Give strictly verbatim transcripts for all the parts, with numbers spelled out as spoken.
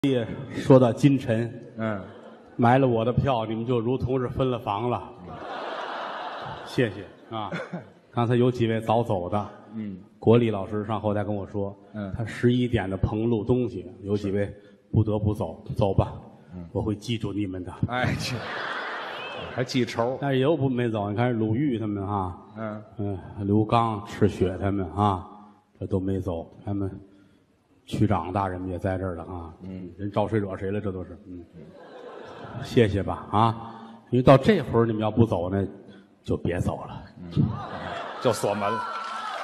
业说到今晨， 嗯， 买了我的票，你们就如同是分了房了。谢谢啊！刚才有几位早走的， 嗯， 国立老师上后台跟我说， 嗯他十一点的棚录东西，有几位不得不走，走吧， 嗯， 我会记住你们的。 哎，这还记仇？ 但是也有不没走，你看鲁豫他们啊， 嗯嗯，刘刚、赤雪他们啊，这都没走，他们区长大人们也在这儿了啊， 嗯， 人招谁惹谁了，这都是，嗯，谢谢吧啊，因为到这会儿你们要不走呢，就别走了， 嗯，就锁门了。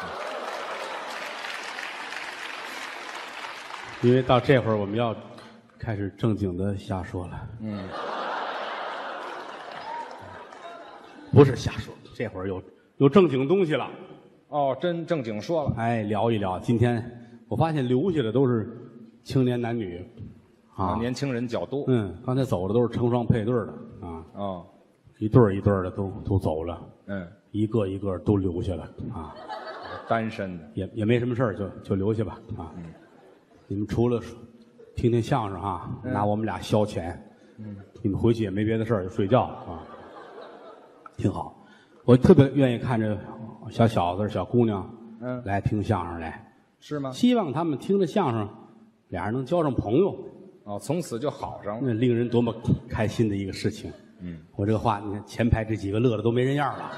因为到这会儿我们要开始正经的瞎说了， 嗯， 不是瞎说，这会儿有有正经东西了， 哦，真正经说了。 哎，聊一聊。今天我发现留下的都是青年男女，啊， 年轻人较多。 嗯，刚才走的都是成双配对的啊， 哦， 一对儿一对儿的都都走了， 嗯， 一个一个都留下了啊， 单身的。 也也没什么事儿，就就留下吧啊。 嗯， 你们除了听听相声啊， 嗯拿我们俩消遣， 嗯， 你们回去也没别的事儿，就睡觉啊，挺好。我特别愿意看着小小子、小姑娘， 嗯， 来听相声来， 是吗？ 希望他们听着相声，俩人能交上朋友， 哦，从此就好上了。 那令人多么开心的一个事情。 嗯， 我这个话，你看前排这几个乐的都没人样了。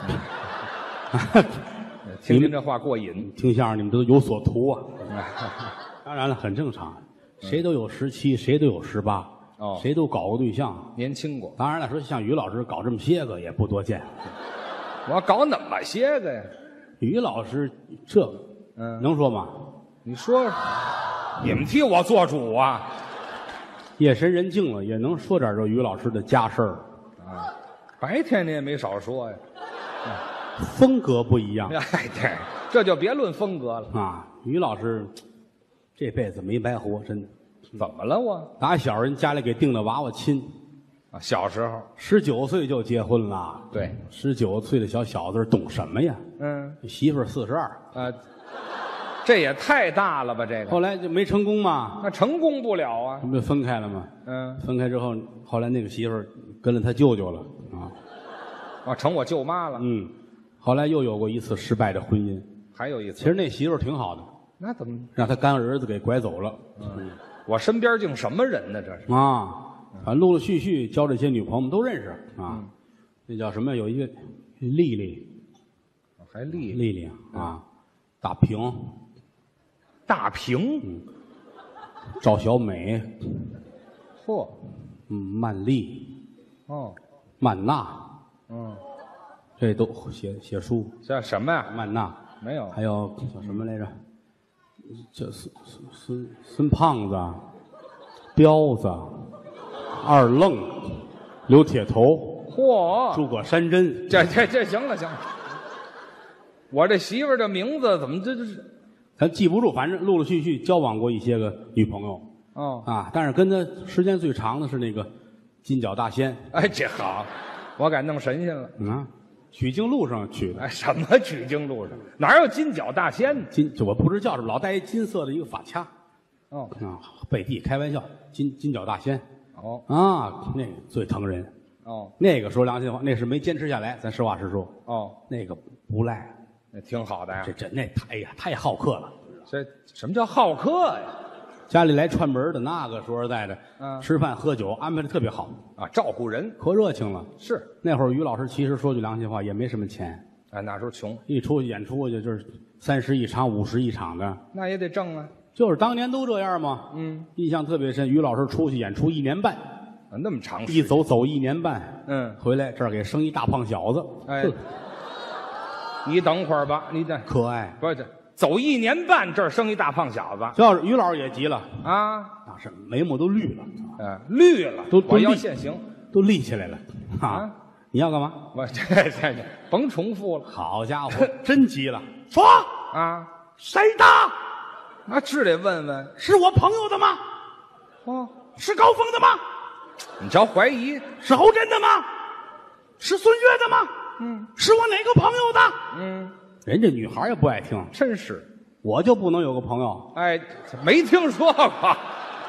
听听这话过瘾。 听相声你们都有所图啊，当然了，很正常，谁都有十七，谁都有十八， 哦， 谁都搞过对象， 年轻过。 当然了，说像于老师搞这么些个也不多见。 我搞那么些个呀？ 于老师这个， 嗯， 能说吗？ 你说，你们替我做主啊！ 夜深人静了，也能说点这于老师的家事儿。 啊，白天你也没少说呀。 风格不一样。 哎，对，这就别论风格了啊。于老师这辈子没白活，真的。 怎么了我？ 打小人家里给定的娃娃亲， 啊，小时候十九岁就结婚了。 对， 十九岁的小小子懂什么呀？ 嗯， 媳妇儿四十二。 啊，这也太大了吧？这个后来就没成功嘛， 那成功不了啊。 他们就分开了嘛。 嗯， 分开之后，后来那个媳妇儿跟了他舅舅了啊。 啊，成我舅妈了。 嗯，后来又有过一次失败的婚姻。 还有一次， 其实那媳妇儿挺好的， 那怎么？ 让他干儿子给拐走了。 嗯，我身边竟什么人呢？这是啊，反正陆陆续续交这些女朋友们都认识啊。那叫什么？有一个丽丽， 还丽丽丽啊，大平， 大平， 嗯，赵小美， 嚯， 嗯，曼丽， 哦， 曼娜， 嗯， 这都写写书。 叫什么呀？ 曼娜没有， 还有叫什么来着？叫孙孙孙孙胖子、彪子、二愣、刘铁头、 嚯， 诸葛山珍。 这这这行了行了，我这媳妇儿的名字怎么这这是？ 咱记不住，反正陆陆续续交往过一些个女朋友哦， 啊，但是跟他时间最长的是那个金角大仙。 哎，这好，我敢弄神仙了。 嗯，取经路上去的。 哎，什么取经路上哪有金角大仙呢？ 金，就我不知道叫什么，老戴一金色的一个发卡。 哦啊，背地开玩笑，金金角大仙。 哦啊，那个最疼人。 哦那个说良心话，那是没坚持下来，咱实话实说。 哦， 那个不赖， 那挺好的呀这。这那太呀太好客了。 这什么叫好客呀？ 家里来串门的那个，说实在的， 嗯吃饭喝酒安排的特别好， 啊，照顾人可热情了。 是。 那会儿于老师其实说句良心话，也没什么钱， 哎，那时候穷， 一出去演出去就是三十一场、五十一场的， 那也得挣啊。 就是当年都这样嘛。 嗯， 印象特别深，于老师出去演出一年半， 啊那么长时一间。 走走一年半， 嗯， 回来这儿给生一大胖小子， 哎哼， 你等会儿吧，你等， 可爱。 不是走一年半，这儿生一大胖小子这要是于老师也急了， 啊， 那是眉毛都绿了， 哎，绿了，我都都立要现行都立起来了啊！ 啊！ 你要干嘛？ 我这这这甭重复了好家伙，真急了！说啊！ 谁的？ 那是得问问是我朋友的吗？ 哦。 是高峰的吗？ 你瞧怀疑， 是侯震的吗？是孙越的吗？ 嗯是我哪个朋友的？ 嗯， 人家女孩也不爱听， 真是， 我就不能有个朋友？ 哎，没听说过，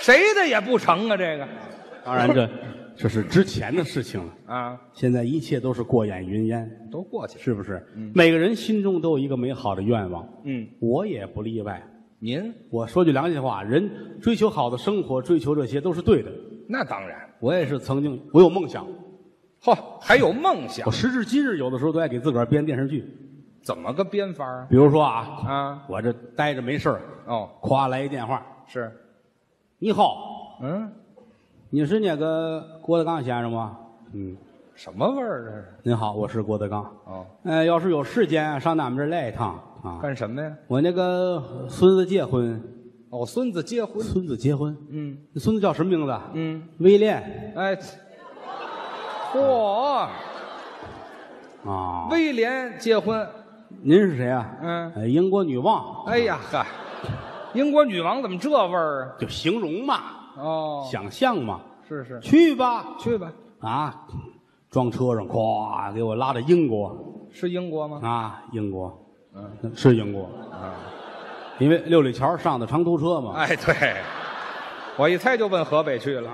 谁的也不成啊，这个当然这这是之前的事情了， 啊， 现在一切都是过眼云烟， 都过去了。 是不是？每个人心中都有一个美好的愿望， 嗯， 我也不例外。 您我说句良心话，人追求好的生活，追求这些都是对的。 那当然， 我也是曾经，我有梦想， 嚯，还有梦想我，时至今日，有的时候都爱给自个儿编电视剧。 怎么个编法啊？ 比如说啊， 啊， 我这待着没事儿， 哦， 夸来一电话， 是， 你好， 嗯， 你是那个郭德纲先生吗？嗯， 什么味儿这是？ 您好，我是郭德纲。 哦， 呃，要是有时间上咱们这儿来一趟啊。 干什么呀？ 我那个孙子结婚， 哦，孙子结婚。 孙子结婚， 嗯你孙子叫什么名字？ 嗯， 威廉哎，嚯， 啊。 威廉结婚。 您是谁啊？ 嗯， 呃，英国女王， 哎呀呵，英国女王怎么这味儿啊？ 就形容嘛， 哦， 想象嘛。 是是， 去吧， 去吧。 啊，装车上，咵给我拉到英国是英国吗？ 啊，英国， 嗯是英国， 啊， 因为六里桥上的长途车嘛。 哎，对，我一猜就奔河北去了。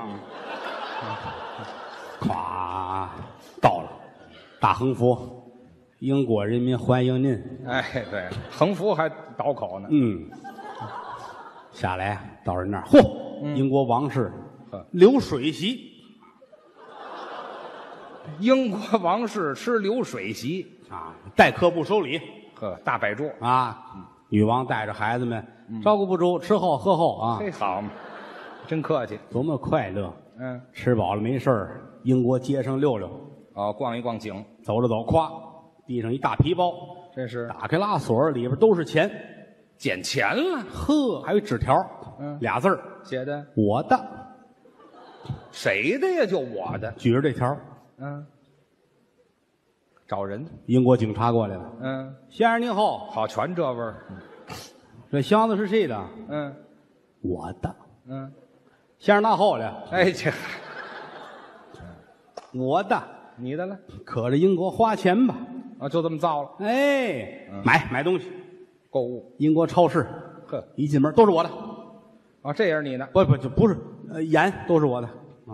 咵到了，大横幅，英国人民欢迎您。 哎，对，横幅还倒口呢。 嗯，下来到人那儿，嚯，英国王室呵流水席英国王室吃流水席， 啊，待客不收礼呵，大摆桌。 啊。女王带着孩子们，照顾不周，吃后喝后啊， 嘿，好嘛，真客气。 多么快乐！ 嗯， 吃饱了没事儿，英国街上溜溜， 哦，逛一逛景， 走着走，咵，地上一大皮包， 这是打开拉锁，里边都是钱。 捡钱了。 呵，还有一纸条， 嗯俩字儿， 写的我的。 谁的呀？就我的。 举着这条， 嗯，找人。 英国警察过来了。 嗯， 先生您好， 好，全这味儿。 这箱子是谁的？ 嗯我的。 嗯， 先生拿好了， 哎，这我的。 你的了。 可着英国花钱吧。 啊，就这么造了。 哎，买买东西， 购物。 英国超市， 呵， 一进门都是我的。 啊，这也是你的。 不不，就不是，呃，盐都是我的啊，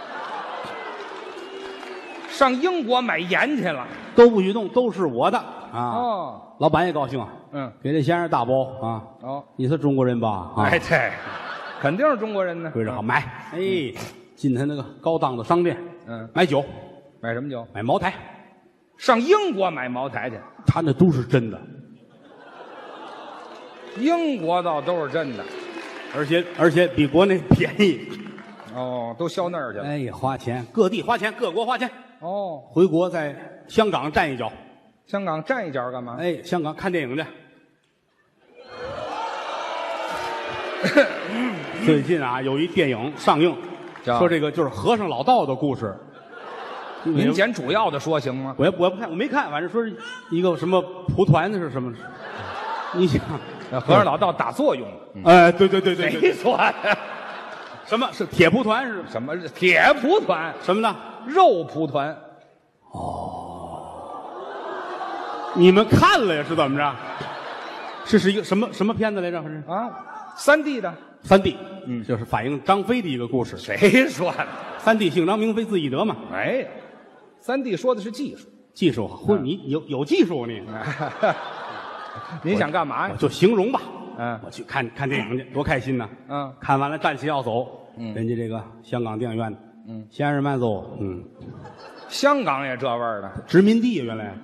上英国买盐去了。 都不许动，都是我的啊。 哦， 老板也高兴啊， 嗯， 给这先生大包啊。 哦， 你是中国人吧？啊， 哎，对，肯定是中国人呢。 归着好买。哎，进他那个高档的商店， 嗯， 买酒， 买什么酒？ 买茅台， 上英国买茅台去。 他那都是真的， 英国倒都是真的。 而且而且比国内便宜。 哦，都销那儿去了。 哎呀，花钱，各地花钱，各国花钱。 哦， 回国在香港站一脚， 香港站一脚干嘛？ 哎，香港看电影去。最近啊，有一电影上映， 叫说这个就是和尚老道的故事。 您捡主要的说行吗？ 我也我也不看，我没看，反正说是一个什么蒲团是什么？你想， 和尚老道打作用。 哎，对对对对对， 谁说的？ 什么是铁蒲团是什么铁蒲团？ 什么呢？ 肉蒲团？ 你们看了呀？是怎么着？这是一个什么什么片子来着？是啊，三 D 的。 三弟，嗯，就是反映张飞的一个故事。 谁说的？ 三弟姓张，名飞，字翼德嘛。 哎，三 D 说的是技术。 技术，嚯，你有有技术你？ 您想干嘛呀？ 就形容吧。 嗯我去看看电影去，多开心呐！ 嗯， 看完了站起要走， 嗯人家这个香港电影院， 嗯， 先生慢走，嗯， 香港也这味儿的。 殖民地原来。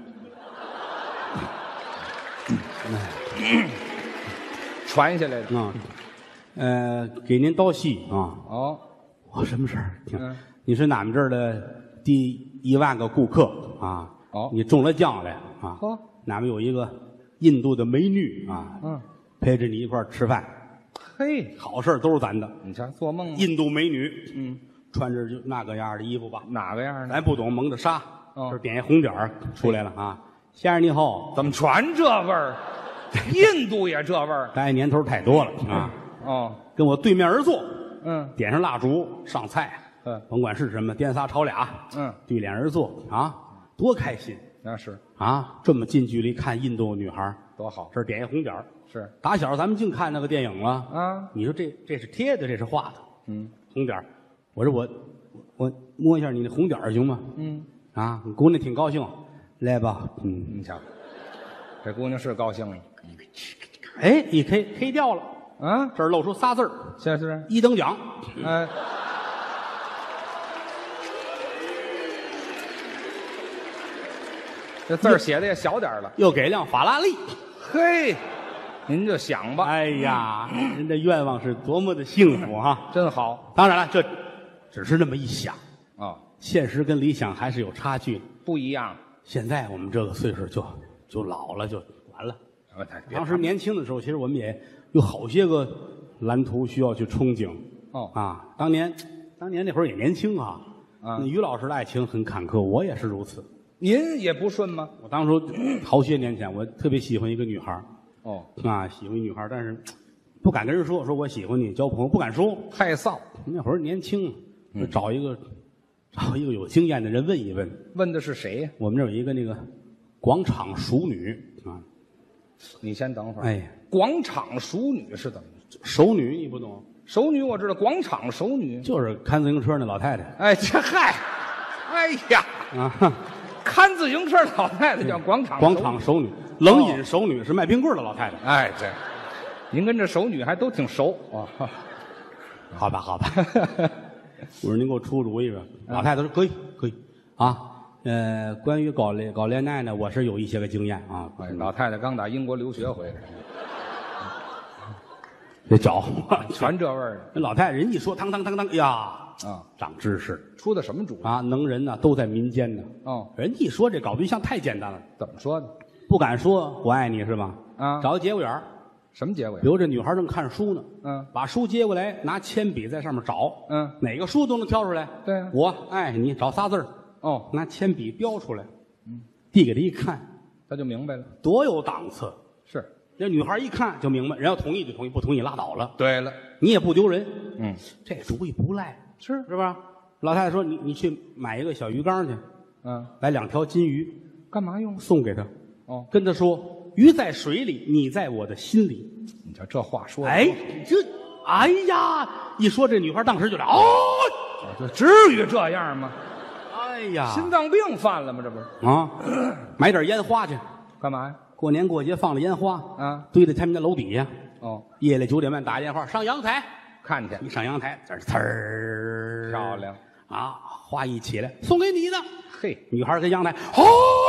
传下来的。 啊，呃，给您道喜啊！ 哦， 我什么事儿？听嗯， 你是俺们这儿的第一万个顾客啊！ 哦你中了奖了啊！ 呵， 俺们有一个印度的美女啊， 嗯， 陪着你一块儿吃饭， 嘿， 好事儿都是咱的。 你瞧，做梦吗？ 印度美女嗯， 穿着就那个样儿的衣服吧， 哪个样的？ 咱不懂蒙的纱， 哦这点一红点儿出来了啊！先生你好， 怎么全这味儿？印度也这味儿？ 待年头太多了啊！ 哦， 跟我对面而坐， 嗯点上蜡烛上菜， 嗯甭管是什么，颠仨炒俩， 嗯， 对脸而坐啊，多开心那是啊！这么近距离看印度女孩儿， 多好。 这儿点一红点儿是打小咱们净看那个电影了啊， 你说这这是贴的，这是画的， 嗯红点儿。我说我我摸一下你那红点儿行吗？ 嗯， 啊，姑娘挺高兴，来吧。嗯， 你瞧，这姑娘是高兴了。 哎，一 K K 掉了， 啊， 这儿露出仨字儿， 这是一等奖。 哎。这字儿写的也小点儿了。 又给辆法拉利。 嘿，您就想吧。 哎呀，人的愿望是多么的幸福哈！ 真好当然了，这只是那么一想， 啊， 现实跟理想还是有差距的。 不一样。 现在我们这个岁数就就老了，就完了。 啊当时年轻的时候，其实我们也有好些个蓝图需要去憧憬。 哦啊，当年当年那会儿也年轻啊。 啊那于老师的爱情很坎坷，我也是如此。 您也不顺吗？ 我当初好些年前，我特别喜欢一个女孩儿哦， 啊，喜欢一女孩儿，但是不敢跟人说，说我喜欢你，交朋友不敢说。 太臊。 那会儿年轻， 嗯就找一个找一个有经验的人问一问。 问的是谁呀？ 我们这儿有一个那个广场熟女啊， 你先等会儿。 哎， 广场熟女是怎么着？ 熟女你不懂， 熟女我知道，广场熟女。 就是看自行车那老太太哎，这嗨，哎呀， 啊， 看自行车老太太叫广场熟广女场熟女，冷饮熟女是卖冰棍儿的老太太。 哎，这您跟这熟女还都挺熟啊。 好吧，好吧，我说您给我出主意吧。老太太说可以，可以啊。呃，关于搞恋搞恋爱呢，我是有一些个经验啊。 哎，老太太刚打英国留学回来， 这找全这味儿的那老太太人一说，当当当当，呀， 啊。 长知识出的什么主意？ 啊！能人呢都在民间呢。 哦， 人一说这搞对象太简单了， 怎么说呢？ 不敢说我爱你是吧？ 啊， 找个节骨眼儿， 什么结尾比？如这女孩正看书呢， 嗯把书接过来，拿铅笔在上面找， 嗯， 哪个书都能挑出来。 对啊我爱你，找仨字儿， 哦， 拿铅笔标出来，嗯，递给他一看， 他就明白了。 多有档次。 是， 这女孩一看就明白，人要同意就同意，不同意拉倒了， 对了， 你也不丢人。 嗯， 这主意不赖， 是， 是吧？老太太说：“你你去买一个小鱼缸去， 嗯， 来两条金鱼， 干嘛用？ 送给他。 哦， 跟他说，鱼在水里，你在我的心里。 你瞧这话说的， 哎，这，哎呀，一说这女孩当时就来，哦， 这至于这样吗？ 哎呀， 心脏病犯了吗？这不是啊，买点烟花去， 干嘛呀？ 过年过节放了烟花， 啊， 堆在他们家楼底下。 哦， 夜里九点半打电话上阳台， 看见一上阳台，这儿呲儿漂亮， 啊，花一起来送给你的。 嘿， 女孩跟阳台，哦，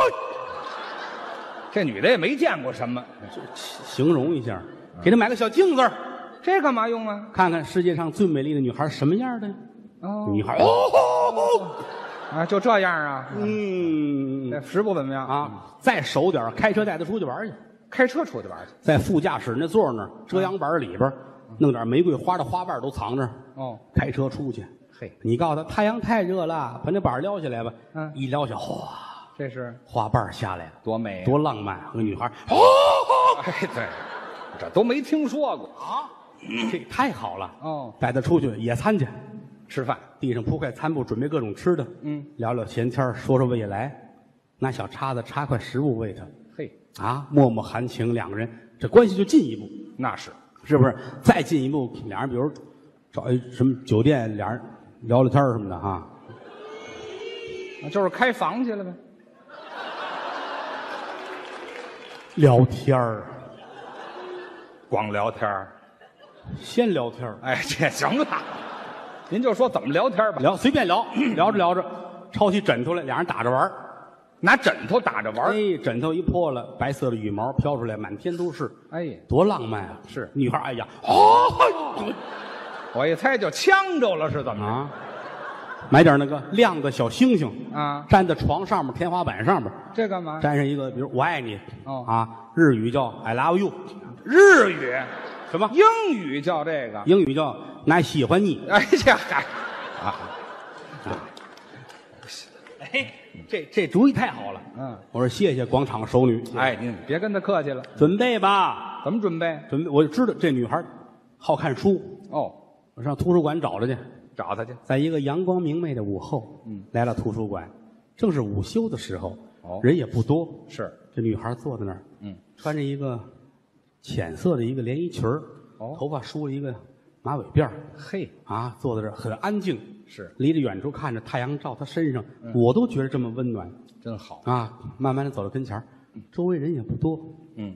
这女的也没见过什么， 形容一下，给她买个小镜子儿， 这干嘛用啊？ 看看世界上最美丽的女孩什么样的。 哦， 女孩哦， 啊，就这样啊？ 嗯这实不怎么样啊，再熟点儿开车带她出去玩去， 开车出去玩去。 在副驾驶那座儿那儿遮阳板里边儿弄点玫瑰花的花瓣都藏着， 哦， 开车出去。 嘿， 你告诉他太阳太热了，把那板儿撩下来吧。 嗯一撩下，哗， 这是花瓣儿下来了， 多美啊！ 多浪漫！和女孩儿，哦， 哎，对，这都没听说过啊，这太好了。 哦。 带她出去野餐去， 吃饭， 地上铺块餐布，准备各种吃的。 嗯， 聊聊闲天儿说说未来，拿小叉子插块食物喂她。 嘿， 啊，脉脉含情，两个人这关系就进一步， 那是是不是？再进一步，俩人比如找一什么酒店，俩人聊聊天儿什么的哈。 就是开房去了呗。 聊天儿， 光聊天儿， 先聊天儿哎，这行了，您就说怎么聊天吧。 聊随便聊，聊着聊着，抄起枕头来，俩人打着玩儿。 拿枕头打着玩儿。 哎，枕头一破了，白色的羽毛飘出来，满天都是， 哎， 多浪漫啊！ 是女孩，哎呀，哦， 我一猜就呛着了，是怎么啊，买点那个亮的小星星着啊？ 粘在床上面、天花板上面， 这干嘛？ 粘上一个，比如我爱你， 哦啊，日语叫 I love you， 日语， 什么？ 英语叫这个。 英语叫俺喜欢你。 哎，这嗨，啊， 哎，这这主意太好了。 嗯， 我说谢谢广场熟女。 哎，您别跟他客气了。 准备吧， 怎么准备？ 准备。我就知道这女孩好看书， 哦， 我上图书馆找她去。 找他去。 在一个阳光明媚的午后， 嗯， 来了图书馆，正是午休的时候， 哦人也不多。 是， 这女孩坐在那儿， 嗯， 穿着一个浅色的一个连衣裙儿， 哦头发梳了一个马尾辫嘿啊，坐在这儿很安静， 是离着远处看着太阳照他身上， 嗯、 我都觉得这么温暖， 真好啊！慢慢的走到跟前儿，周围人也不多， 嗯，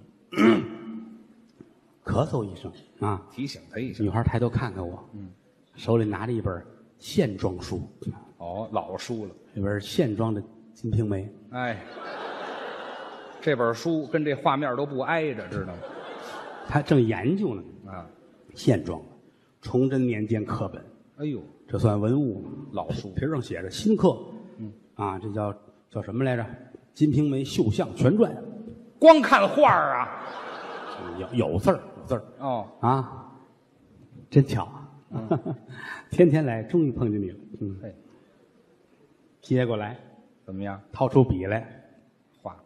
咳嗽一声啊， 提醒他一下。 女孩抬头看看我， 嗯， 手里拿着一本线装书， 哦，老书了， 一本线装的《金瓶梅》。 哎，这本书跟这画面都不挨着，知道吗？ 他正研究呢， 啊， 线装的，崇祯年间课本， 哎呦， 这算文物， 老书皮上写着新课， 嗯， 啊，这叫叫什么来着？《金瓶梅绣像全传》， 光看画儿啊？ 有有字儿，有字儿哦， 啊，真巧，嗯、天天来，终于碰见你了，嗯， 嘿， 接过来， 怎么样？ 掏出笔来， 画，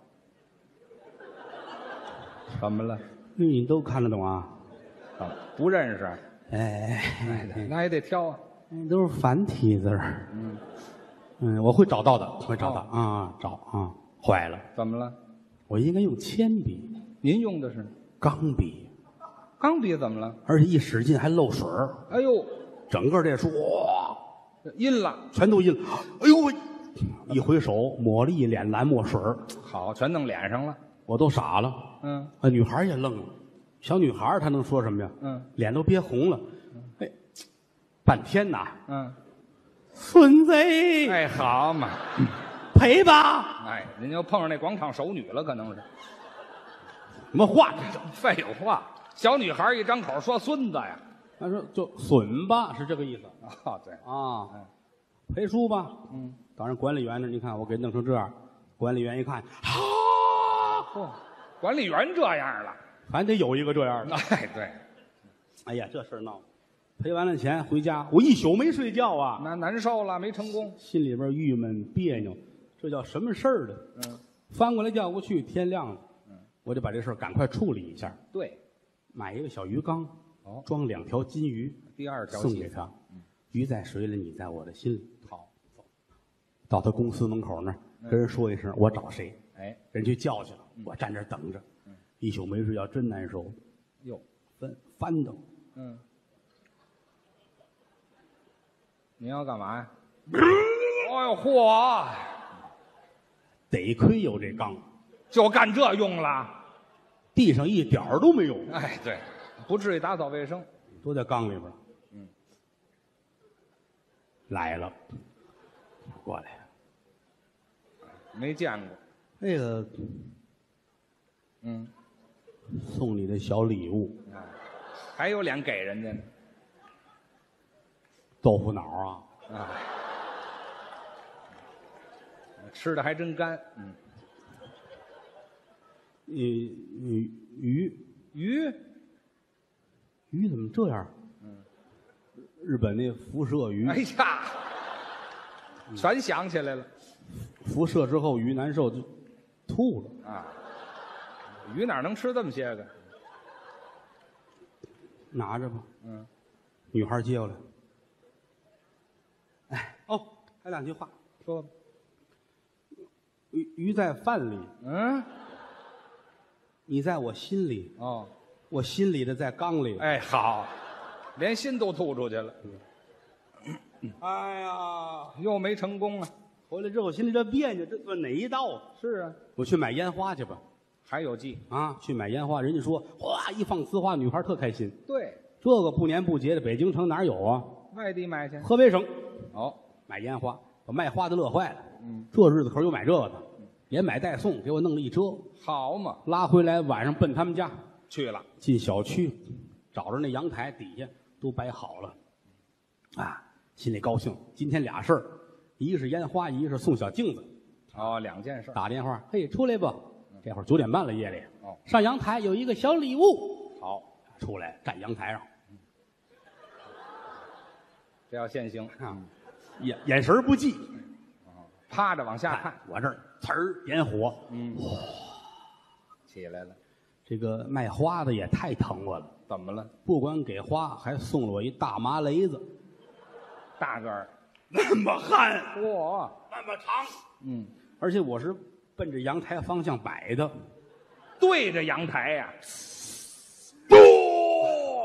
怎么了？ 你都看得懂啊？ 啊，不认识？ 哎， 哎，那也得挑啊。 那都是繁体字儿。 嗯嗯，我会找到的，会找到、 哦、 啊，找啊。坏了， 怎么了？ 我应该用铅笔。 您用的是钢笔， 钢笔怎么了？ 而且一使劲还漏水儿。 哎呦， 整个这书哇， 阴了， 全都阴了。哎呦喂！一回手抹了一脸蓝墨水儿， 好，全弄脸上了。 我都傻了。 嗯， 啊，女孩也愣了。小女孩她能说什么呀？ 嗯， 脸都憋红了。哎，半天呐。 嗯， 孙子， 哎，好嘛， 赔吧。 哎，您又碰上那广场手女了，可能是。 什么话？ 废话，小女孩一张口说孙子呀。 他说就损吧，是这个意思。 哦，对啊，赔书吧。 嗯， 当然管理员呢，你看我给弄成这样，管理员一看，啊， 嚯，管理员这样了， 还得有一个这样的。 哎，对， 哎呀，这事儿闹，赔完了钱回家，我一宿没睡觉啊， 那难受了，没成功， 心里边郁闷别扭，这叫什么事儿呢？ 嗯， 翻过来叫过去，天亮了，嗯，我得把这事儿赶快处理一下。 对， 买一个小鱼缸， 哦， 装两条金鱼， 第二条送给他。 嗯， 鱼在水里，你在我的心里。 好， 到他公司门口那儿，跟人说一声，我找谁？ 哎， 人去叫去了，我站这儿等着，一宿没睡觉，真难受。 哟， 翻翻腾， 嗯，您要干嘛呀？哎呦嚯， 得亏有这缸， 就干这用了。 地上一点儿都没有。 哎，对，不至于打扫卫生。 都在缸里边。 嗯， 来了，过来。 没见过。 那个， 嗯， 送你的小礼物， 哎，还有脸给人家呢。 豆腐脑啊， 啊，吃的还真干。嗯， 你你鱼鱼鱼怎么这样？ 嗯， 日本那辐射鱼， 哎呀，全想起来了。 辐射之后鱼难受就吐了啊！鱼哪能吃这么些个？ 拿着吧。 嗯， 女孩接过来。哎，哦，还两句话， 说吧。 鱼鱼在饭里， 嗯， 你在我心里， 哦， 我心里的在缸里。 哎，好，连心都吐出去了。 哎呀， 又没成功啊！ 回来之后心里这别扭，这算哪一道啊？ 是啊， 我去买烟花去吧。 还有计啊，去买烟花，人家说哗一放呲花，女孩特开心。 对， 这个不年不节的，北京城哪有啊？ 外地买去。 河北省哦， 买烟花，把卖花的乐坏了。 嗯， 这日子可有买这个，连买带送，给我弄了一车。 好嘛， 拉回来晚上奔他们家去了。 进小区，找着那阳台底下都摆好了，啊，心里高兴。今天俩事儿，一个是烟花，一个是送小镜子。 哦，两件事。 打电话，嘿，出来吧。这会儿九点半了，夜里。 哦， 上阳台有一个小礼物。 好， 出来站阳台上， 这要现行啊，眼眼神不济， 趴着往下看。 我这儿呲儿点火， 嗯，哇，起来了。 这个卖花的也太疼我了。 怎么了？ 不光给花，还送了我一大麻雷子， 大个儿， 那么憨， 嚯， 那么长， 嗯， 而且我是奔着阳台方向摆的， 对着阳台呀、 咚，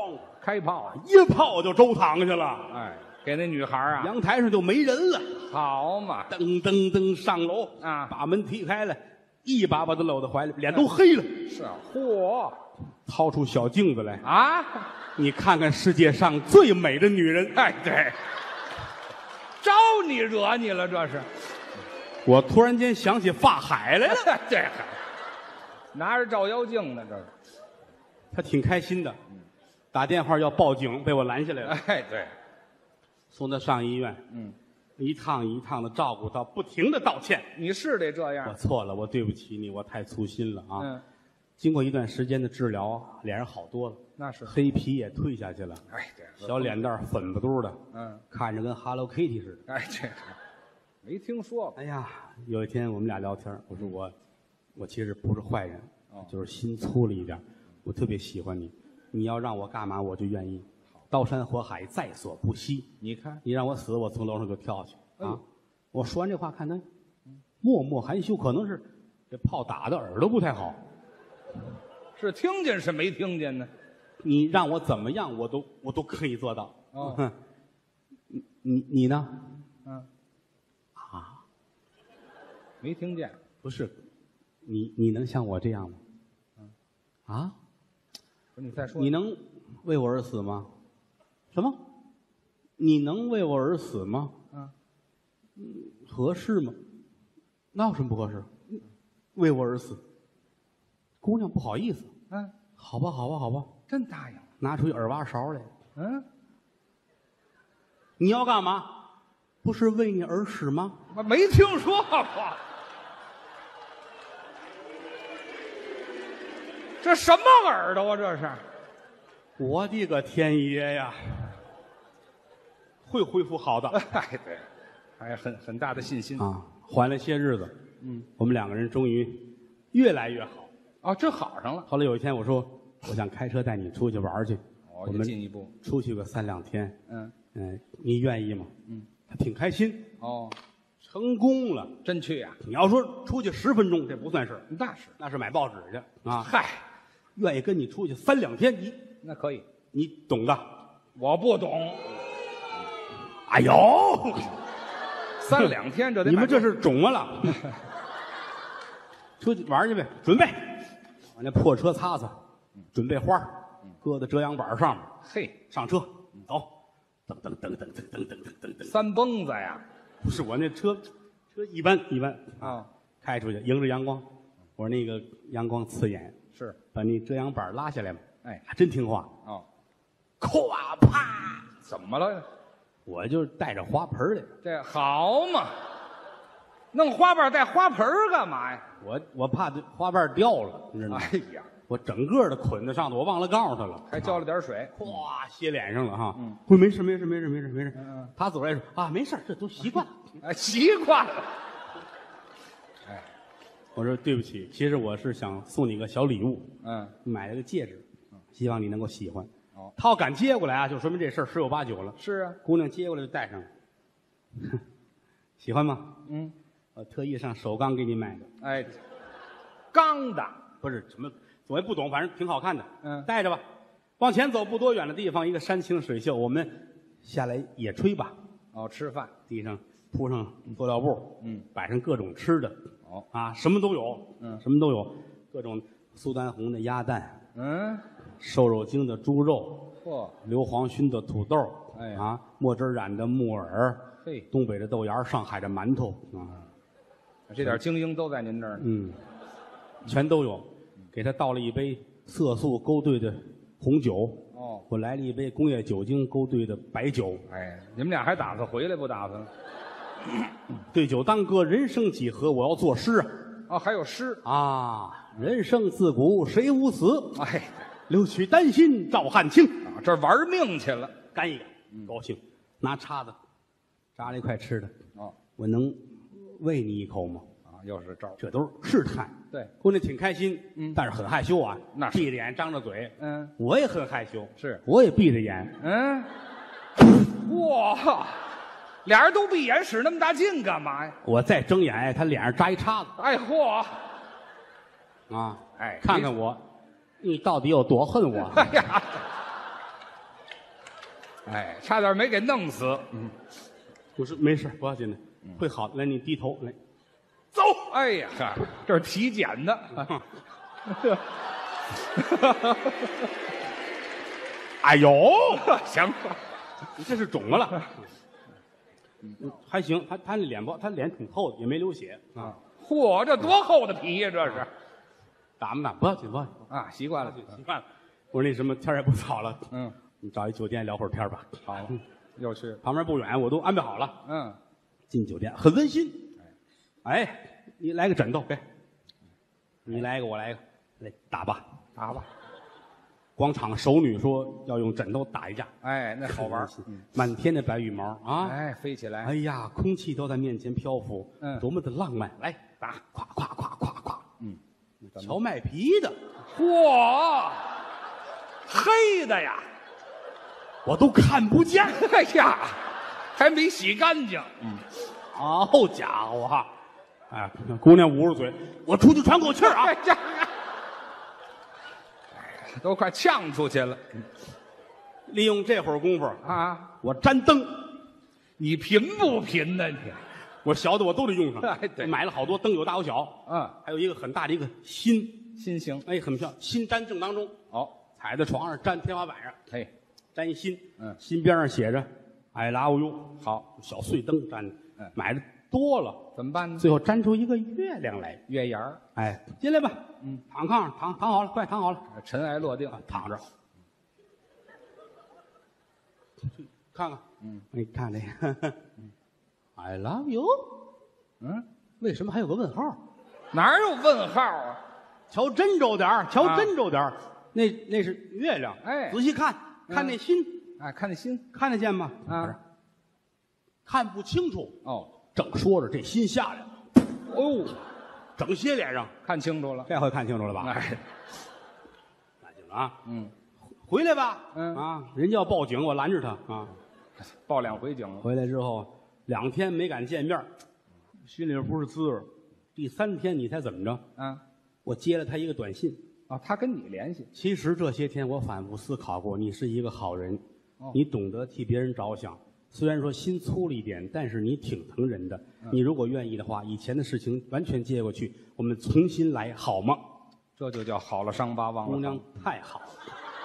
开炮， 一炮就周躺下了。 哎，给那女孩啊， 阳台上就没人了。 好嘛， 噔噔噔上楼啊把门踢开了，一把把他搂在怀里，脸都黑了。 是啊，嚯掏出小镜子来， 啊， 你看看世界上最美的女人。 哎，对，招你惹你了，这是。 我突然间想起法海来了， 这还拿着照妖镜呢，这是。 他挺开心的，打电话要报警，被我拦下来了， 哎，对， 送他上医院， 嗯， 一趟一趟的照顾他，不停的道歉。 你是得这我样。 错了，我对不起你，我太粗心了啊。 嗯， 经过一段时间的治疗，脸上好多了， 那是。 黑皮也退下去了， 哎，对， 小脸蛋儿粉不嘟的， 嗯， 看着跟 Hello Kitty 似的。 哎，这没听说过。 哎呀，有一天我们俩聊天，我说我，我其实不是坏人， 哦就是心粗了一点。我特别喜欢你，你要让我干嘛我就愿意，刀山火海在所不惜。 你看， 你让我死，我从楼上就跳下去啊！ 哎呦我说完这话，看他默默含羞，可能是这炮打的耳朵不太好。 是听见是没听见呢？ 你让我怎么样，我都我都可以做到。 哦哼，你你你呢？ 嗯， 啊， 没听见。 不是，你你能像我这样吗？ 嗯， 啊， 不是你再说。 你能为我而死吗？什么？你能为我而死吗？ 嗯， 合适吗？那有什么不合适？为我而死，姑娘不好意思。 嗯， 好吧，好吧，好吧， 真答应了。 拿出一耳挖勺来。 嗯， 你要干嘛？不是为你而死吗？ 我没听说过。这什么耳朵啊？这是。 我的个天爷呀！会恢复好的哎，对，还有很很大的信心。 啊！缓了些日子， 嗯， 我们两个人终于越来越好。 哦，这好上了。 后来有一天，我说我想开车带你出去玩去， 哦， 我们进一步。 出去个三两天。 嗯嗯，你愿意吗？ 嗯， 他挺开心， 哦， 成功了。 真去呀？ 你要说出去十分钟，这不算事儿， 那是。 那是买报纸去啊。 嗨， 愿意跟你出去三两天，你那可以。 你懂的。 我不懂。 哎呦， 三两天这得你们这是肿了。出去玩去呗，准备把那破车擦擦，准备花儿搁在遮阳板上面， 嘿， 上车走，噔噔噔噔噔噔噔噔噔。 三蹦子呀。 不是我那车，车一般一般啊， 开出去迎着阳光，我说那个阳光刺眼， 是。 把那遮阳板拉下来嘛， 哎， 还真听话， 哦， 咵啪， 怎么了？ 我就带着花盆来， 这好嘛？弄花瓣带花盆儿干嘛呀？ 我我怕这花瓣掉了，你知道吗？ 哎呀， 我整个的捆在上头，我忘了告诉他了， 还浇了点水。 咵歇脸上了哈。 嗯， 我说没事没事没事没事没事。 嗯嗯他走来说啊没事，这都习惯了。 哎，习惯了。哎， 我说对不起，其实我是想送你个小礼物， 嗯， 买了个戒指，希望你能够喜欢。 哦， 他要敢接过来啊，就说明这事儿十有八九了。 是啊。 姑娘接过来就戴上了，喜欢吗？ 嗯， 我特意上首钢给你买的， 哎，钢的。 不是什么，我也不懂，反正挺好看的。 嗯带着吧。往前走不多远的地方，一个山清水秀，我们下来野炊吧。 哦，吃饭。 地上铺上塑料布， 嗯， 摆上各种吃的， 哦， 啊，什么都有， 嗯什么都有，各种苏丹红的鸭蛋， 嗯， 瘦肉精的猪肉， 嚯， 硫磺熏的土豆， 哎呀啊，墨汁染的木耳， 嘿， 东北的豆芽，上海的馒头啊， 这点精英都在您这儿呢。 嗯，全都有。给他倒了一杯色素勾兑的红酒， 哦， 我来了一杯工业酒精勾兑的白酒。 哎，你们俩还打算回来不打算？ 对酒当歌，人生几何？我要作诗啊！ 哦，还有诗。 啊，人生自古谁无死？ 哎， 留取丹心照汗青。 啊，这玩命去了。 干一个，高兴，拿叉子扎了一块吃的。 哦， 我能喂你一口吗？ 啊，又是招儿。 这都是试探。 对， 姑娘挺开心， 嗯但是很害羞啊， 那是闭着眼张着嘴。 嗯我也很害羞， 是我也闭着眼。 嗯，哇，俩人都闭眼使那么大劲干嘛呀？ 我再睁眼，他脸上扎一叉子哎嚯， 啊！ 哎看看我，你到底有多恨我？ 哎呀， 哎，差点没给弄死。嗯， 我说没事，不要紧的，会好的。来，你低头来， 走。哎呀，这是体检的。 哎呦， 行了， 你这是肿了了。嗯还行，他他那脸不，他脸挺厚的，也没流血啊。 嚯，这多厚的皮呀！这是打不打？不要紧，不要紧， 啊，习惯了， 习惯了。我说那什么，天儿也不早了， 嗯， 你找一酒店聊会儿天儿吧。 好，又去， 旁边不远，我都安排好了。 嗯， 进酒店很温馨。哎，你来个枕头给，你来一个，我来一个，来打吧， 打吧。 广场熟女说要用枕头打一架， 哎，那好玩儿。 满天的白羽毛啊！ 哎，飞起来。 哎呀，空气都在面前漂浮， 嗯多么的浪漫！来打，咵咵咵咵咵， 嗯， 荞麦皮的， 嚯，黑的呀！ 我都看不见。 哎呀，还没洗干净。嗯， 好家伙哈！哎，姑娘捂着嘴，我出去喘口气儿啊！ 哎呀，都快呛出去了利用这会儿功夫， 啊！ 我粘灯， 你贫不贫呢？你我小的我都得用上。 哎对买了好多灯，有大有小， 嗯， 还有一个很大的一个心， 心形哎，很漂亮，心粘正当中， 哦， 踩在床上，粘天花板上， 嘿， 粘一心， 嗯心边上写着 “I love you”， 好， 小碎灯粘的， 嗯买的多了， 怎么办呢？ 最后粘出一个月亮来。 月牙儿， 哎，进来吧， 嗯， 躺炕上，躺躺好了，快躺好了， 尘埃落定啊，躺着，看看， 嗯， 你看这个，I love you， 嗯， 为什么还有个问号？ 哪有问号啊？ 瞧真着点儿，瞧啊真着点儿，那那是月亮， 哎仔细看看那心， 哎，看那心看得见吗？ 啊， 看不清楚。 哦正说着，这心下来了， 哦， 整斜脸上， 看清楚了。 这回看清楚了吧？ 哎， 看清楚啊！ 嗯， 回来吧， 嗯啊，人家要报警，我拦着他啊。 报两回警了。 回来之后两天没敢见面，心里边不是滋味。第三天你猜怎么着？ 啊我接了他一个短信。 啊，他跟你联系。 其实这些天我反复思考过，你是一个好人， 哦你懂得替别人着想。虽然说心粗了一点，但是你挺疼人的。你如果愿意的话，以前的事情完全接过去，我们重新来，好吗？ 这就叫好了伤疤忘了疼。 姑娘太好了，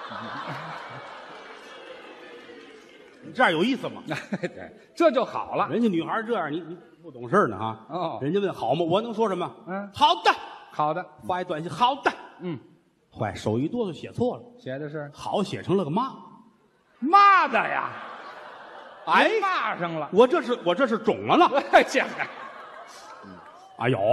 你这样有意思吗？ 对，这就好了。 人家女孩这样，你你不懂事呢啊！ 哦人家问好吗？我能说什么？ 嗯好的， 好的， 发一短信，好的。 嗯， 坏，手一哆嗦写错了， 写的是好写成了个骂。 骂的呀， 哎您骂上了。 我这是我这是肿了呢。 哎呀， 哎呦，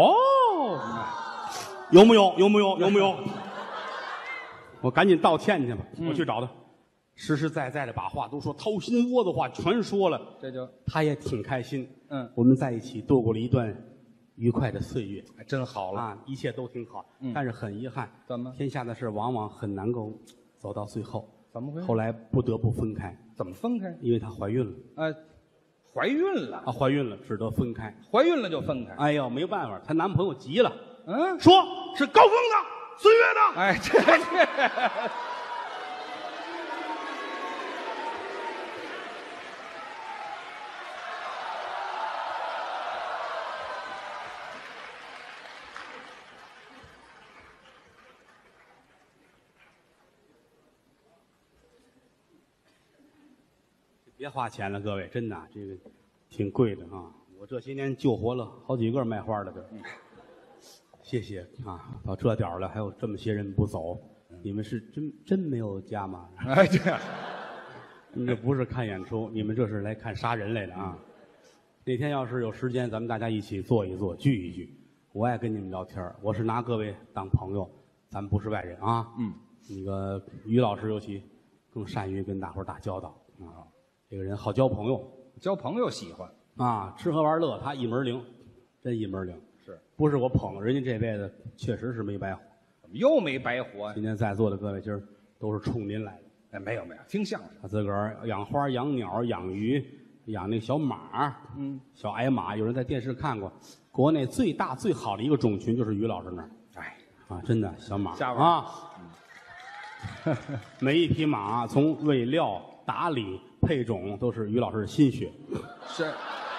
有木有？有木有？有木有？我赶紧道歉去吧，我去找他，实实在在的把话都说，掏心窝子话全说了， 这就他也挺开心。 嗯， 我们在一起度过了一段愉快的岁月还真好了。 啊，一切都挺好。 嗯但是很遗憾， 怎么天下的事往往很难够走到最后， 怎么回事？ 后来不得不分开， 怎么分开？ 因为她怀孕了呃，怀孕了， 啊，怀孕了，只得分开。 怀孕了就分开。 哎呦，没有办法，她男朋友急了， 嗯， 说是高峰的、岁月的。 哎，这这。 别花钱了，各位，真的，这个挺贵的啊！我这些年救活了好几个卖花的，这，谢谢啊！到这点儿了，还有这么些人不走，你们是真真没有家吗？ 哎，这你们这不是看演出，你们这是来看杀人来的啊！那天要是有时间，咱们大家一起坐一坐，聚一聚。我爱跟你们聊天儿，我是拿各位当朋友，咱们不是外人啊。 嗯， 那个于老师尤其更善于跟大伙儿打交道啊。这个人好交朋友交朋友喜欢啊，吃喝玩乐他一门灵，真一门灵。 是不是我捧人家这辈子确实是没白活。 怎么又没白活呀？ 今天在座的各位今儿都是冲您来的。 哎，没有没有，听相声。 他自个儿养花、养鸟、养鱼、养那个小马， 嗯， 小矮马，有人在电视看过。国内最大最好的一个种群就是于老师那儿哎， 啊，真的小马下边啊，每一匹马从喂料、打理、 配种都是于老师的心血。 是，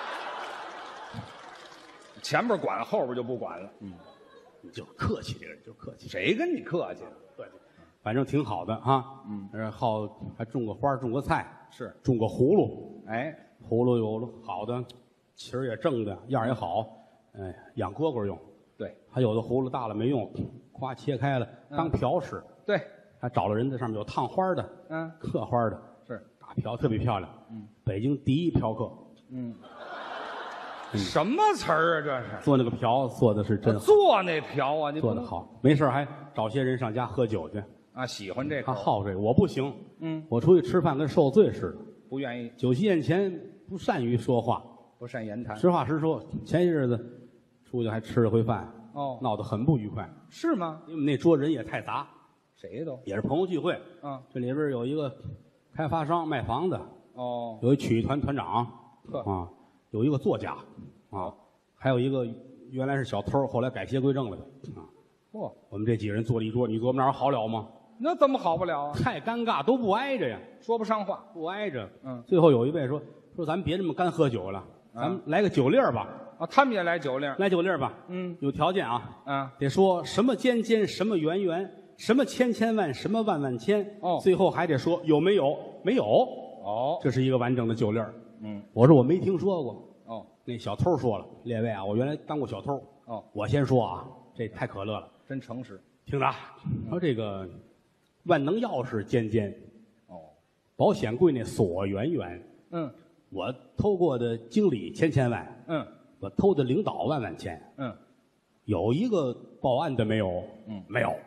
前边管，后边就不管了。嗯， 你就客气，这个人就客气， 谁跟你客气？ 客气，反正挺好的啊。 嗯， 呃，好还种个花，种个菜， 是种个葫芦， 哎， 葫芦有了好的，旗儿也正的，样儿也好，哎，养蝈蝈用。 对还有的葫芦大了没用，夸切开了当瓢使。 对， 还找了人在上面有烫花的， 嗯， 刻花的， 是， 大瓢特别漂亮。 嗯， 北京第一瓢客， 嗯，什么词儿啊？这是做那个瓢做的是真好， 做那瓢啊，你不能做的好。没事儿还找些人上家喝酒去， 啊，喜欢这他口， 好这个，我不行。 嗯， 我出去吃饭跟受罪似的， 不愿意， 酒席宴前不善于说话。 不善言谈。 实话实说，前些日子出去还吃了回饭， 哦， 闹得很不愉快， 是吗？ 因为那桌人也太杂， 谁都， 也是朋友聚会。 嗯， 这里边有一个开发商卖房子， 哦， 有一曲艺团团长， 呵啊，有一个作家，啊，还有一个原来是小偷，后来改邪归正了的，啊， 嚯， 我们这几个人坐了一桌，你琢磨哪儿好了吗？ 那怎么好不了啊？ 太尴尬，都不挨着呀， 说不上话。 不挨着。 嗯， 最后有一位说说咱们别这么干喝酒了，咱们来个酒粒儿吧， 啊，他们也来酒令。 来酒粒儿吧。 嗯有条件啊， 啊， 得说什么尖尖，什么圆圆，什么千千万，什么万万千。 哦最后还得说有没有？没有。 哦， 这是一个完整的酒粒儿。 嗯， 我说我没听说过。 哦那小偷说了，列位啊，我原来当过小偷。 哦， 我先说啊，这太可乐了。 真诚实。 听着啊，说这个万能钥匙尖尖， 哦， 保险柜那锁圆圆， 嗯我偷过的经理千千万， 嗯我偷的领导万万千， 嗯， 有一个报案的没有？ 嗯没有。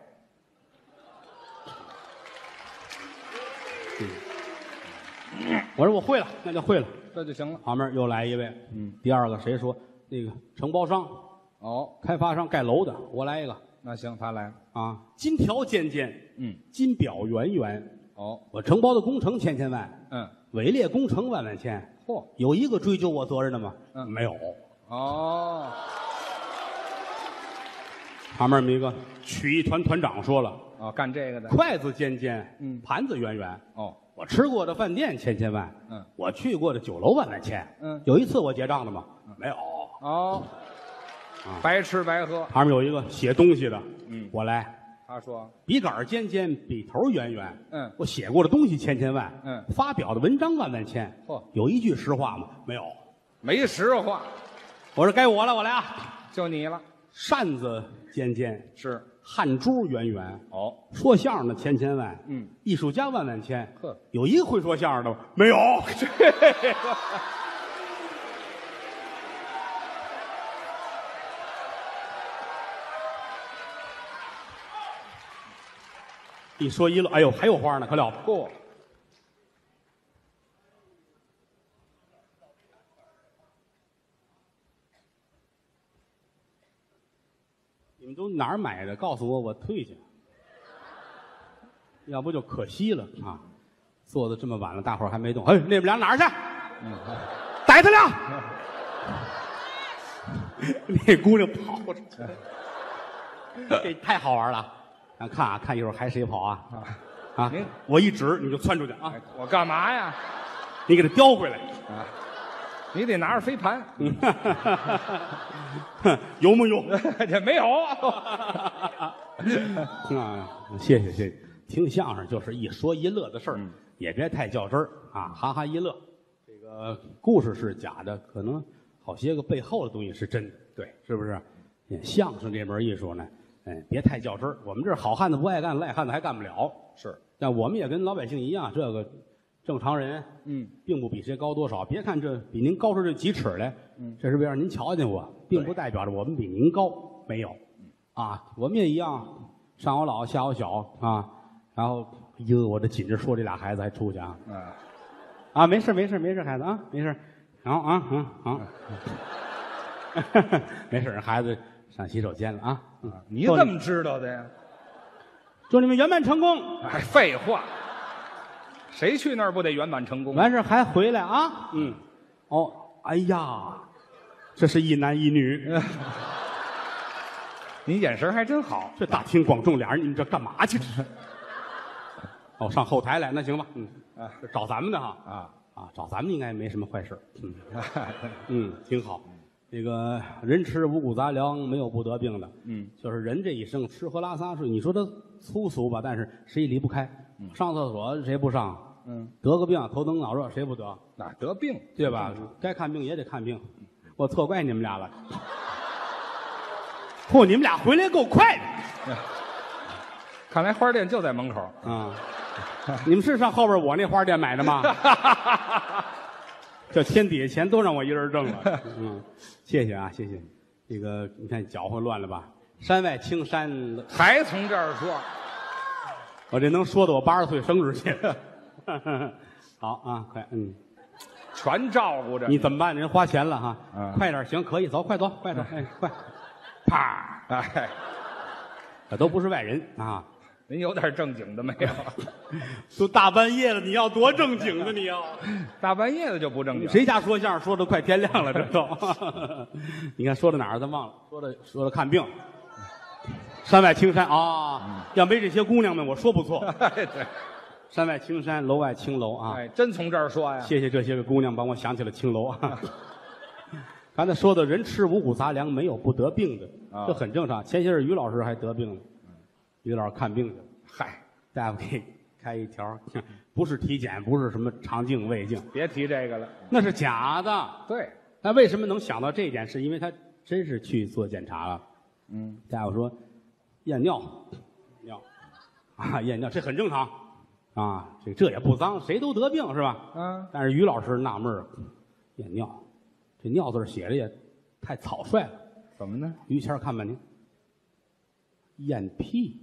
嗯，我说我会了，那就会了。 这就行了。 旁边又来一位， 嗯， 第二个谁说那个承包商、 哦， 开发商盖楼的，我来一个那行，他来。 啊，金条尖尖， 嗯， 金表圆圆， 哦， 我承包的工程千千万， 嗯， 伪劣工程万万千， 嚯， 有一个追究我责任的吗？ 嗯没有。 哦， 旁边有一个曲艺团团长说了， 哦，干这个的。 筷子尖尖， 嗯盘子圆圆， 哦， 我吃过的饭店千千万， 嗯， 我去过的酒楼万万千， 嗯有一次我结账的吗？没有。 哦， 啊白吃白喝。 旁边有一个写东西的， 嗯我来。 他说， 笔杆儿尖尖，笔头圆圆， 嗯我写过的东西千千万， 嗯发表的文章万万千， 嚯有一句实话吗？没有。 没实话， 我说该我了，我来啊。 就你了。 扇子尖尖， 是。 汗珠圆圆， 哦， 说相声的千千万， 嗯， 艺术家万万千， 呵， 有一个会说相声的吗？没有。一说一乐，哎呦，还有花呢，可了不得。 过。 你们都哪儿买的？告诉我，我退去。要不就可惜了啊！坐的这么晚了，大伙儿还没动。哎，那边俩哪儿去？ 嗯， 逮他俩！那姑娘跑出去了，这太好玩了。咱看啊，看一会儿还谁跑啊？啊您， 我一指你就窜出去啊！ 哎，我干嘛呀？ 你给他叼回来。 啊，你得拿着飞盘。 有木有？ 这没有。 啊，谢谢谢谢。听相声就是一说一乐的事儿， 嗯也别太较真儿啊，哈哈一乐。这个故事是假的，可能好些个背后的东西是真的， 对， 是不是？相声这门艺术呢，哎，别太较真儿。我们这儿好汉子不爱干，赖汉子还干不了。 是， 但我们也跟老百姓一样，这个正常人， 嗯， 并不比谁高多少。别看这比您高出这几尺来， 嗯， 这是为了让您瞧见我，并不代表着我们比您高，没有。啊，我们也一样，上有老，下有小啊。然后，哟，我这紧着说这俩孩子还出去啊。 啊， 啊，没事没事没事，孩子啊，没事。然后啊啊啊，没事，孩子上洗手间了啊。嗯， 你怎么知道的呀？ 祝你们圆满成功。 哎，废话，谁去那儿不得圆满成功？ 完事还回来啊？嗯，哦，哎呀，这是一男一女。 你眼神还真好。 这大庭广众，俩人你们这干嘛去？哦，上后台来，那行吧。嗯， 啊， 这找咱们的哈。 啊， 啊，找咱们应该没什么坏事。嗯嗯，挺好。这个人吃五谷杂粮，没有不得病的。 嗯， 就是人这一生吃喝拉撒睡，你说他粗俗吧，但是谁也离不开。上厕所谁不上？ 嗯， 得个病头疼脑热谁不得？ 哪得病对吧？该看病也得看病。我特怪你们俩了。嚯，你们俩回来够快的。 看来花店就在门口啊！你们是上后边我那花店买的吗？这天底下钱都让我一人挣了。嗯，谢谢啊，谢谢。这个你看搅和乱了吧？山外青山， 还从这儿说， 我这能说到我八十岁生日去。好啊，快，嗯， 全照顾着你怎么办？人花钱了哈， 嗯快点行，可以走，快走，快走，哎，快，啪， 哎， 这都不是外人啊。 您有点正经的没有？ 都大半夜了，你要多正经的你要？ 大半夜的就不正经。 谁家说相声说的快天亮了？这都，你看说到哪儿咱忘了，说的说的看病。山外青山啊，嗯、要没这些姑娘们，我说不错。 对， 山外青山，楼外青楼啊。 哎，真从这儿说呀？ 谢谢这些个姑娘帮我想起了青楼啊。刚才说的人吃五谷杂粮，没有不得病的， 啊、 这很正常。前些日于老师还得病了。于老师看病去了， 嗨， 大夫给开一条，不是体检，不是什么肠镜、胃镜， 别提这个了， 那是假的。 对， 他为什么能想到这一点？是因为他真是去做检查了。 嗯， 大夫说验尿，尿啊，验尿这很正常啊，这这也不脏，谁都得病是吧？ 嗯， 但是于老师纳闷儿，验尿，这尿字写的也太草率了。 怎么呢？ 于谦看半天，验屁。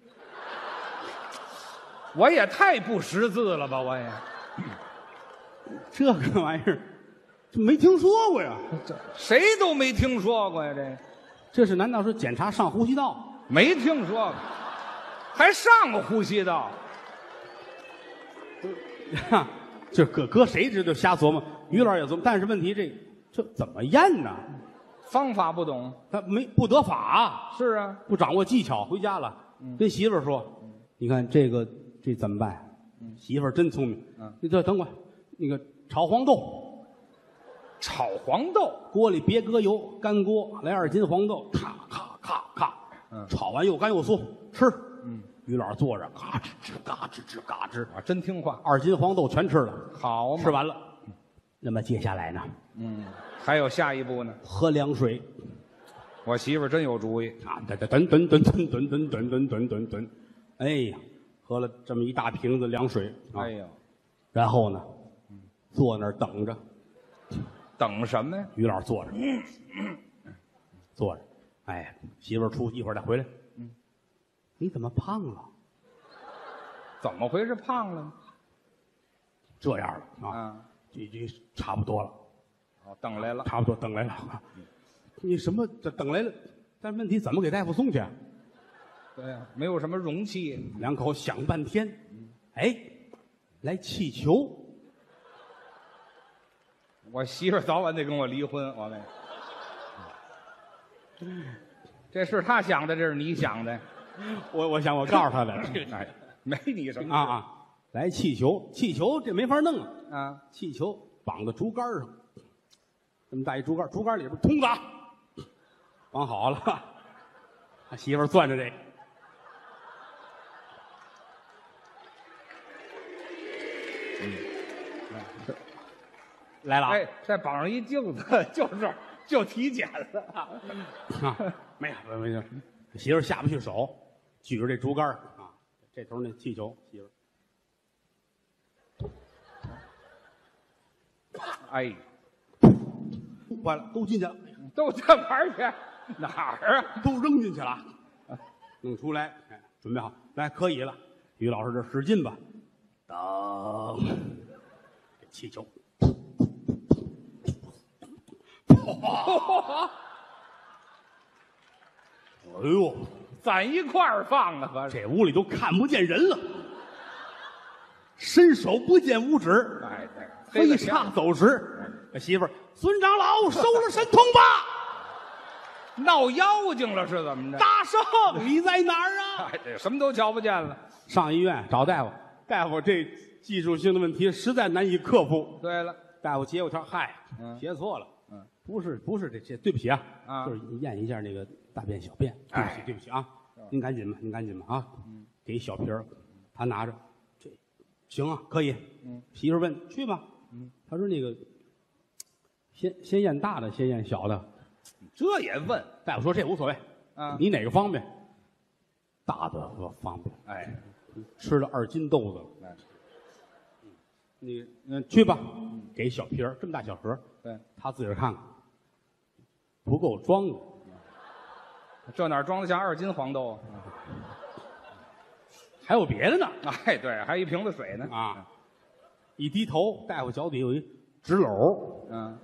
我也太不识字了吧！我也， 这个玩意儿，这没听说过呀， 这谁都没听说过呀！这， 这是难道是检查上呼吸道？ 没听说过，还上过呼吸道？ 这搁搁谁知道瞎琢磨？于老师也琢磨，但是问题这这怎么验呢？ 方法不懂， 他没不得法， 是啊， 不掌握技巧，回家了， 嗯、 跟媳妇儿说：“嗯、你看这个。”这怎么办？嗯、媳妇儿真聪明。嗯，你这等会儿，那个炒黄豆， 炒黄豆， 锅里别搁油，干锅来二斤黄豆，咔咔咔咔，嗯，炒完又干又酥，吃。嗯，于老师坐着，嘎吱吱嘎吱吱嘎吱， 啊，真听话， 二斤黄豆全吃了。 好嘛， 吃完了，那么接下来呢？ 嗯，还有下一步呢？ 喝凉水。 我媳妇儿真有主意啊！噔噔噔噔噔噔噔噔噔噔噔噔，哎呀！喝了这么一大瓶子凉水，啊、 哎呦， 然后呢，坐那儿等着， 等什么呀？ 于老师坐着，坐着，哎，媳妇儿出去一会儿再回来。嗯，你怎么胖了？ 怎么回事？胖了？ 这样了啊？ 啊这这差不多了。 哦，等来了， 差不多等来了。你什么这等来了？但是问题怎么给大夫送去？ 对呀、啊，没有什么容器。 两口想半天，哎，来气球。 我媳妇儿早晚得跟我离婚，我没。这是他想的，这是你想的。 我我想我告诉他的， 哎，没你什么啊啊！来气球，气球这没法弄啊！ 啊， 气球绑在竹竿上，这么大一竹竿，竹竿里边通子绑好了，他媳妇儿攥着这个。来了啊！ 哎，再绑上一镜子，就是就体检了啊！ 没有，没有，媳妇下不去手，举着这竹竿啊，这头那气球，媳妇哎， 坏了，都进去了， 都干嘛去？哪儿啊？ 都扔进去了，弄出来，哎，准备好，来，可以了。于老师这使劲吧，当，这气球。哎呦， 攒一块儿放啊！合着这屋里都看不见人了，伸手不见五指， 哎， 飞叉走石。这媳妇儿，孙长老收了神通吧？ 闹妖精了是怎么着？ 大圣，你在哪儿啊？ 哎，这什么都瞧不见了。 上医院找大夫，大夫这技术性的问题实在难以克服。 对了， 大夫接我条，嗨， 嗯写错了， 嗯， 不是不是这这，对不起啊， 啊就是验一下那个大便小便，对不起哎对不起啊，您赶紧吧，您赶紧吧啊，给一小瓶儿，他拿着，这行啊，可以。 嗯， 媳妇儿问去吧， 嗯， 他说那个先先验大的，先验小的。 这也问大夫说这无所谓， 啊？ 你哪个方便？大的我方便， 哎， 吃了二斤豆子了。 哎你嗯去吧，给小瓶儿，这么大小盒， 对， 他自个儿看看，不够装的。 这哪装得下二斤黄豆啊？ 还有别的呢哎，对，还一瓶子水呢。 啊！一低头，大夫脚底有一纸篓， 嗯，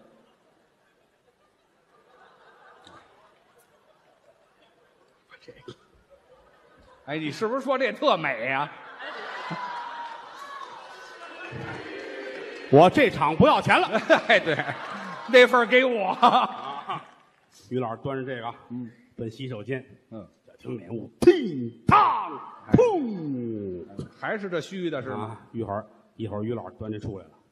这个哎，你是不是说这特美呀？ 我这场不要钱了。 哎，对，那份儿给我。 啊！于老师端着这个， 嗯， 奔洗手间， 嗯， 小厅里屋，叮当，砰， 还是这虚的是吗？ 啊！一会儿一会儿，于老师端这出来了，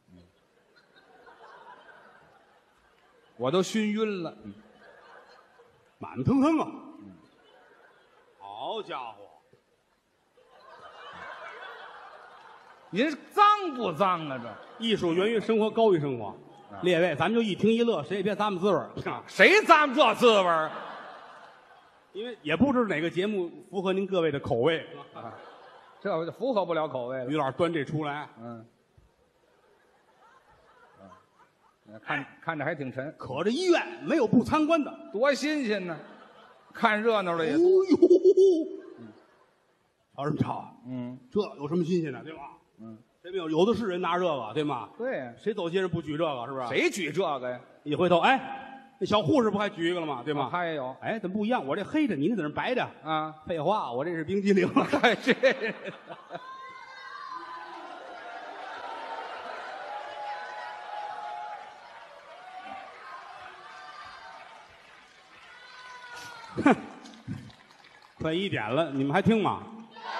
我都熏晕了。 满腾腾啊！好家伙！ 您脏不脏啊？这艺术源于生活，高于生活。列位，咱们就一听一乐，谁也别咂摸滋味儿， 谁咂摸这滋味儿因为也不知哪个节目符合您各位的口味。 啊？这就符合不了口味了。 于老师端这出来， 嗯，嗯看看着还挺沉， 可这医院没有不参观的。 多新鲜呢！看热闹的也哎呦，瞧什么瞧？ 嗯这有什么新鲜的，对吧？ 嗯， 谁没有？有的是人拿这个，对吗？ 对呀， 谁走街上不举这个，是不是？ 谁举这个呀？ 一回头，哎，那小护士不还举一个了吗？对吗？ 他也有哎，怎么不一样？我这黑的，你那怎么白的？ 啊？ 废话，我这是冰激凌。 哎，这快一点了，你们还听吗？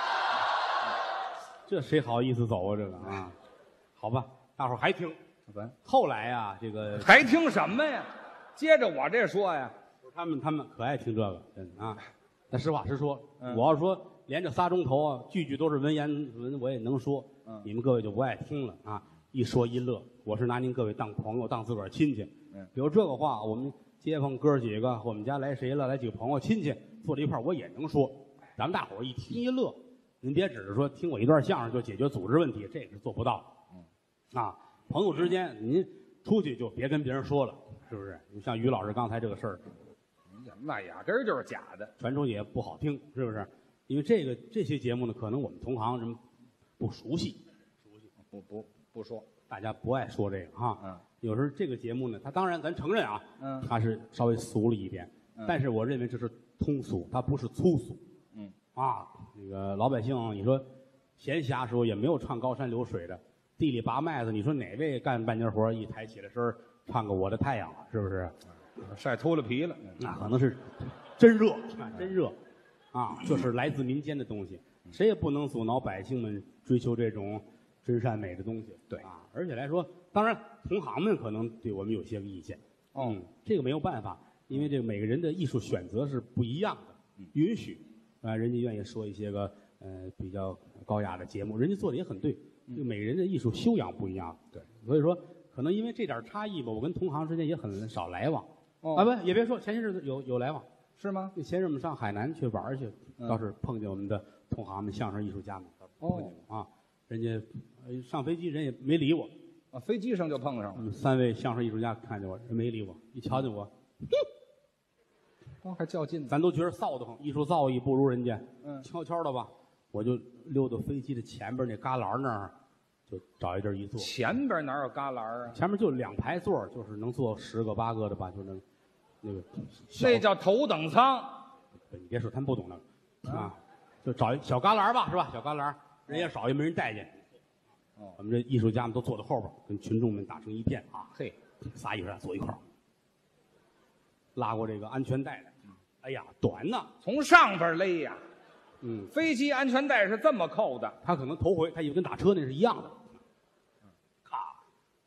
这谁好意思走啊？这个啊，好吧，大伙儿还听。后来呀、这个还听什么呀？接着我这说呀， 他们他们可爱听这个，真的啊。那实话实说， 嗯我要说连着仨钟头啊，句句都是文言文，我也能说。 嗯你们各位就不爱听了啊，一说一乐。我是拿您各位当朋友，当自个儿亲戚。 嗯比如这个话，我们街坊哥几个，我们家来谁了，来几个朋友亲戚坐在一块儿，我也能说。咱们大伙儿一听一乐，您别只是说听我一段相声就解决组织问题，这个是做不到。嗯，啊，朋友之间您出去就别跟别人说了，是不是？你像于老师刚才这个事儿， 那压根儿就是假的。 传出去也不好听，是不是？因为这个这些节目呢，可能我们同行人不熟悉， 不不不说， 大家不爱说这个哈。 嗯， 有时候这个节目呢，它当然咱承认啊， 嗯它是稍微俗了一点， 嗯但是我认为这是通俗，它不是粗俗。 嗯啊，那个老百姓，你说闲暇时候也没有唱高山流水的，地里拔麦子，你说哪位干半截活一抬起来声儿唱个我的太阳了，是不是？ 晒秃了皮了。 那可能是真热，啊真热，啊，这是来自民间的东西，谁也不能阻挠百姓们追求这种真善美的东西。 对啊，而且来说，当然同行们可能对我们有些个意见， 哦嗯，这个没有办法，因为这个每个人的艺术选择是不一样的，允许啊，人家愿意说一些个呃比较高雅的节目，人家做的也很对，这个每个人的艺术修养不一样， 对， 所以说可能因为这点差异吧，我跟同行之间也很少来往。 哦啊，不，也别说，前些日子有有来往。 是吗？ 前日我们上海南去玩儿去， 嗯倒是碰见我们的同行们、相声艺术家们，倒是碰见过啊。人家呃上飞机人也没理我， 啊，飞机上就碰上了。 我们三位相声艺术家看见我，人没理我，一瞧见我， 哦，还较劲呢。 咱都觉得臊得慌，艺术造诣不如人家， 嗯悄悄的吧，我就溜到飞机的前边那旮旯那儿，就找一地儿一坐。 前边哪有旮旯啊？ 前面就两排座儿，就是能坐十个八个的吧，就那那个小。 那叫头等舱。 你别说，他们不懂那个啊，就找一小旮旯吧，是吧？小旮旯，人也少，也没人待见。 哦， 我们这艺术家们都坐在后边，跟群众们打成一片啊。 嘿， 仨艺术家坐一块儿，拉过这个安全带来。哎呀，短呐， 从上边勒呀。 嗯， 飞机安全带是这么扣的。 他可能头回，他以为跟打车那是一样的。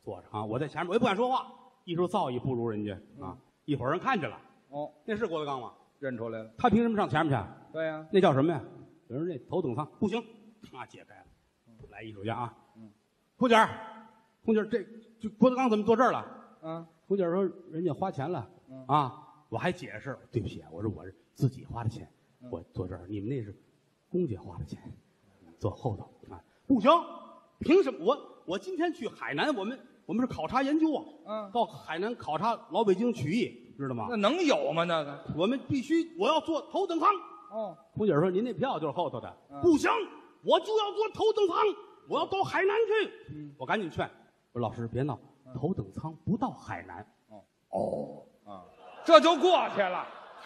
坐着啊，我在前面我也不敢说话，艺术造诣不如人家啊。一会儿人看见了， 哦， 那是郭德纲吗？ 认出来了。 他凭什么上前面去？ 对呀、 那叫什么呀？有人那头等舱不行，啊，解开了。来，艺术家啊， 嗯， 红姐儿，红姐儿，这这郭德纲怎么坐这儿了？ 啊， 红姐儿说人家花钱了， 嗯啊，我还解释，对不起，我说我是自己花的钱， 嗯我坐这儿，你们那是公家花的钱，坐后头啊，不行，凭什么？我我今天去海南，我们我们是考察研究啊， 嗯到海南考察老北京曲艺，知道吗那？能有吗？那个我们必须我要坐头等舱。 哦， 红姐儿说您那票就是后头的， 嗯不行，我就要坐头等舱，我要到海南去。 嗯我赶紧劝，我说老师别闹，头等舱不到海南。 哦哦， 啊，这就过去了。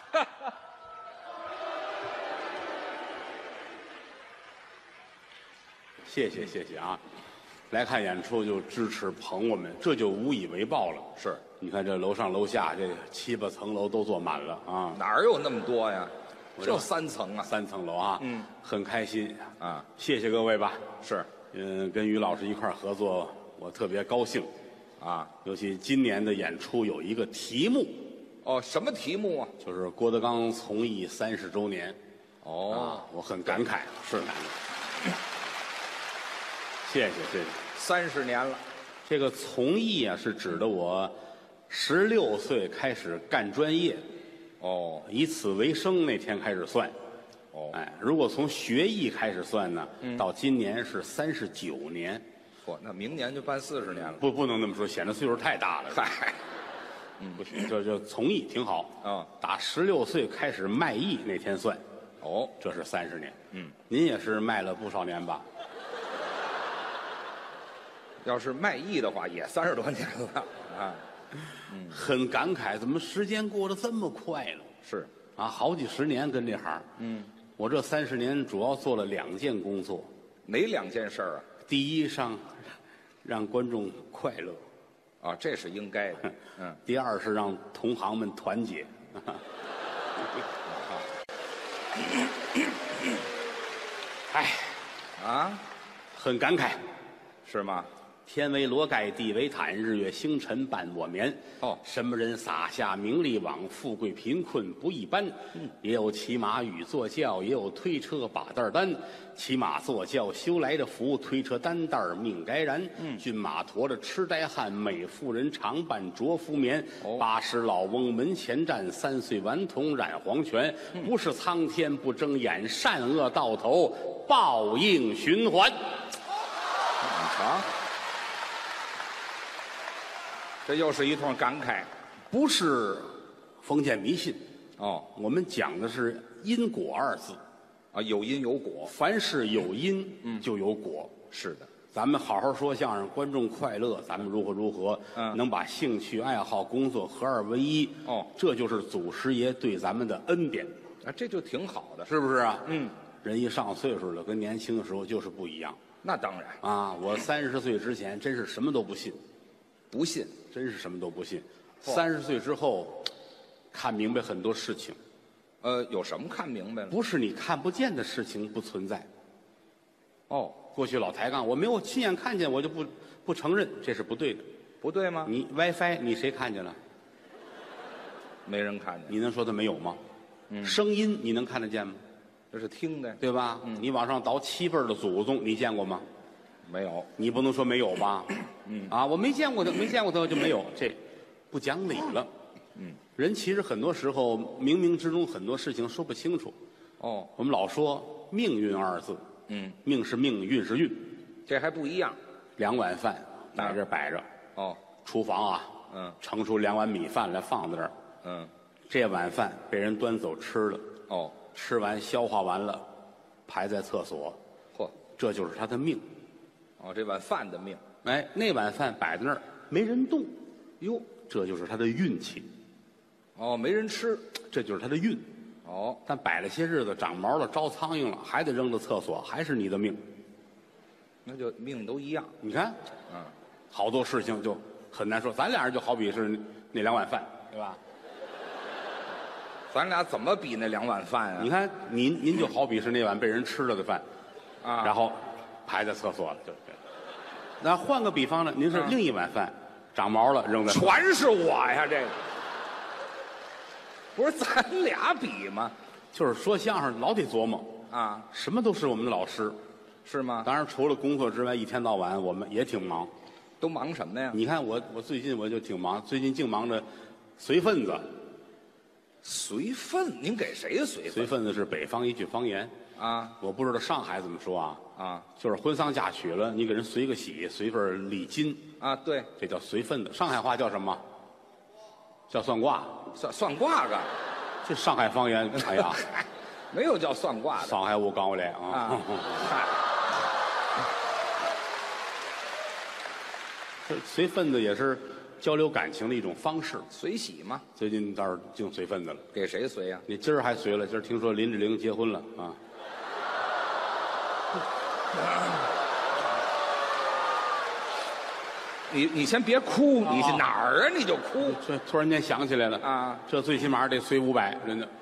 谢谢谢谢啊！来看演出就支持捧我们，这就无以为报了。 是， 你看这楼上楼下这七八层楼都坐满了啊， 哪儿有那么多呀？ 我知道就三层啊。 三层楼啊， 嗯， 很开心啊， 谢谢各位吧。 是嗯，跟于老师一块儿合作，我特别高兴。 啊。 尤其今年的演出有一个题目， 哦，什么题目啊？ 就是郭德纲从艺三十周年哦啊，，我很感慨，是感慨。谢谢谢谢。 三十年了。 这个从艺啊，是指的我十六岁开始干专业， 哦以此为生那天开始算。 哦， 哎，如果从学艺开始算呢，到今年是三十九年。 嚯，那明年就办四十年了。 不，不能那么说，显得岁数太大了。 嗨， 不行，这这从艺挺好。 啊， 打十六岁开始卖艺那天算， 哦， 这是三十年。 嗯， 您也是卖了不少年吧？ 要是卖艺的话，也三十多年了啊。 很感慨，怎么时间过得这么快了？ 是， 啊，好几十年跟这行。 嗯， 我这三十年主要做了两件工作， 哪两件事儿啊？ 第一上让观众快乐， 啊，这是应该的。嗯， 第二是让同行们团结。哎， 啊， 很感慨。 是吗？ 天为罗盖，地为毯，日月星辰伴我眠。 哦什么人撒下名利网？富贵贫困不一般。嗯，也有骑马与坐轿，也有推车把担担。骑马坐轿修来的福，推车担担儿命该然。嗯，骏马驮着痴呆汉，美妇人常伴着夫眠。 哦八十老翁门前站，三岁顽童染黄泉。不是苍天不睁眼，善恶到头报应循环。 你瞧，这又是一通感慨。 不是封建迷信， 哦， 我们讲的是因果二字。 啊，有因有果。 凡是有因，就有果。 是的。 咱们好好说相声，观众快乐，咱们如何如何， 嗯能把兴趣爱好、工作合二为一。 哦这就是祖师爷对咱们的恩典， 啊，这就挺好的。 是不是啊？ 嗯， 人一上岁数了，跟年轻的时候就是不一样那当然啊！我三十岁之前真是什么都不信， 不信。 真是什么都不信。 嚯三十岁之后，看明白很多事情。 呃，有什么看明白了？ 不是你看不见的事情不存在。 哦， 过去老抬杠，我没有亲眼看见，我就不不承认，这是不对的。 不对吗？ 你 WiFi 你谁看见了？ 没人看见， 你能说它没有吗？ 嗯声音你能看得见吗？ 这是听的。 对吧？你往上倒七辈儿的祖宗，你见过吗？ 没有。 你不能说没有吧？嗯啊，我没见过他，没见过他就没有，这不讲理了。 嗯， 人其实很多时候冥冥之中很多事情说不清楚。 哦， 我们老说命运二字， 嗯， 命是命，运是运。 这还不一样。 两碗饭在这儿摆着， 哦， 厨房啊， 嗯盛出两碗米饭来放在这儿。 嗯， 这碗饭被人端走吃了， 哦， 吃完消化完了，排在厕所， 嚯， 这就是他的命。 哦，这碗饭的命。 哎，那碗饭摆在那儿没人动，哟，这就是他的运气， 哦，没人吃。 这就是他的运。 哦， 但摆了些日子长毛了，招苍蝇了，还得扔到厕所，还是你的命。 那就命都一样。 你看， 嗯， 好多事情就很难说。咱俩人就好比是那两碗饭，对吧？ 咱俩怎么比那两碗饭啊？ 你看您您就好比是那碗被人吃了的饭， 啊， 然后排在厕所了，就对。 那换个比方呢？您是另一碗饭长毛了扔在， 全是我呀，这个不是咱俩比吗？ 就是说相声老得琢磨， 啊， 什么都是我们的老师。 是吗？ 当然，除了功课之外，一天到晚我们也挺忙。 都忙什么呀？ 你看我，我最近我就挺忙，最近净忙着随份子。 随份？您给谁随份？ 随份子是北方一句方言， 啊我不知道上海怎么说啊。 啊就是婚丧嫁娶了，你给人随个喜，随份礼金， 啊！对， 这叫随份子。上海话叫什么？叫算卦。 算算卦干嘛？ 这上海方言，哎呀， 没有叫算卦的上海我讲过来啊啊。。 嗨这随份子也是交流感情的一种方式。 随喜嘛， 最近倒是净随份子了。 给谁随呀？ 你今儿还随了？今儿听说林志玲结婚了啊？ 你你先别哭，你是哦哪儿啊？你就哭这突然间想起来了啊？ 这最起码得随五百，真的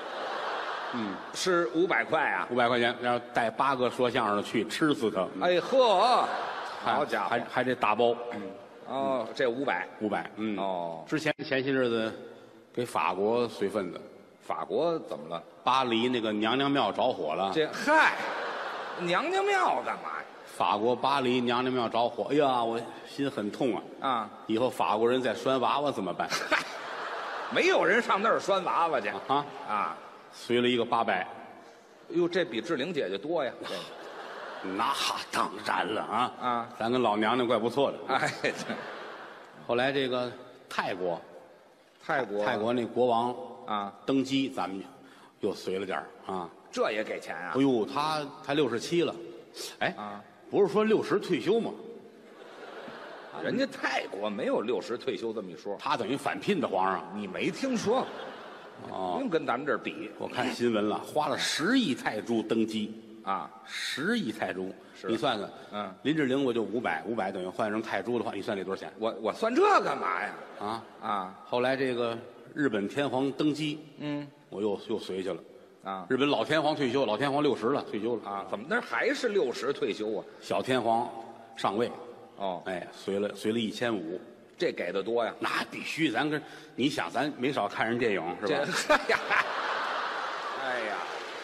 是五百块啊？ 五百块钱，然后带八个说相声的去，吃死他。嗯哎呵， 还好家伙还！还得打包， 哦，这五百， 五百。嗯， 哦之前前些日子给法国随份子， 法国怎么了？ 巴黎那个娘娘庙着火了。 这嗨，娘娘庙干嘛呀？ 法国巴黎娘娘庙着火，哎呀，我心很痛啊！ 啊， 以后法国人再拴娃娃怎么办？ 嗨，没有人上那儿拴娃娃去啊， 啊！ 随了一个八百， 哟，这比志玲姐姐多呀！这个那当然了啊！ 啊， 咱跟老娘娘怪不错的。 哎，这后来这个泰国， 泰国泰国那国王啊， 登基，咱们又随了点儿啊。 这也给钱啊哎？呦，他才六十七了，哎， 啊， 不是说六十退休吗？ 人家泰国没有六十退休这么一说， 他等于返聘的皇上。 你没听说过？不哦， 用跟咱们这儿比我看新闻了，花了十亿泰铢登基， 啊！ 十亿泰铢， 是你算算， 嗯， 林志玲我就五百，五百等于换成泰铢的话，你算得多少钱我我算这干嘛呀？ 啊？ 啊， 后来这个日本天皇登基， 嗯我又又随去了。 啊日本老天皇退休，老天皇六十了，退休了啊，怎么那还是六十退休啊？ 小天皇上位， 哦， 哎，随了随了一千五， 这给的多呀？ 那必须，咱跟你想，咱没少看人电影是这吧？ 哎呀，哎呀，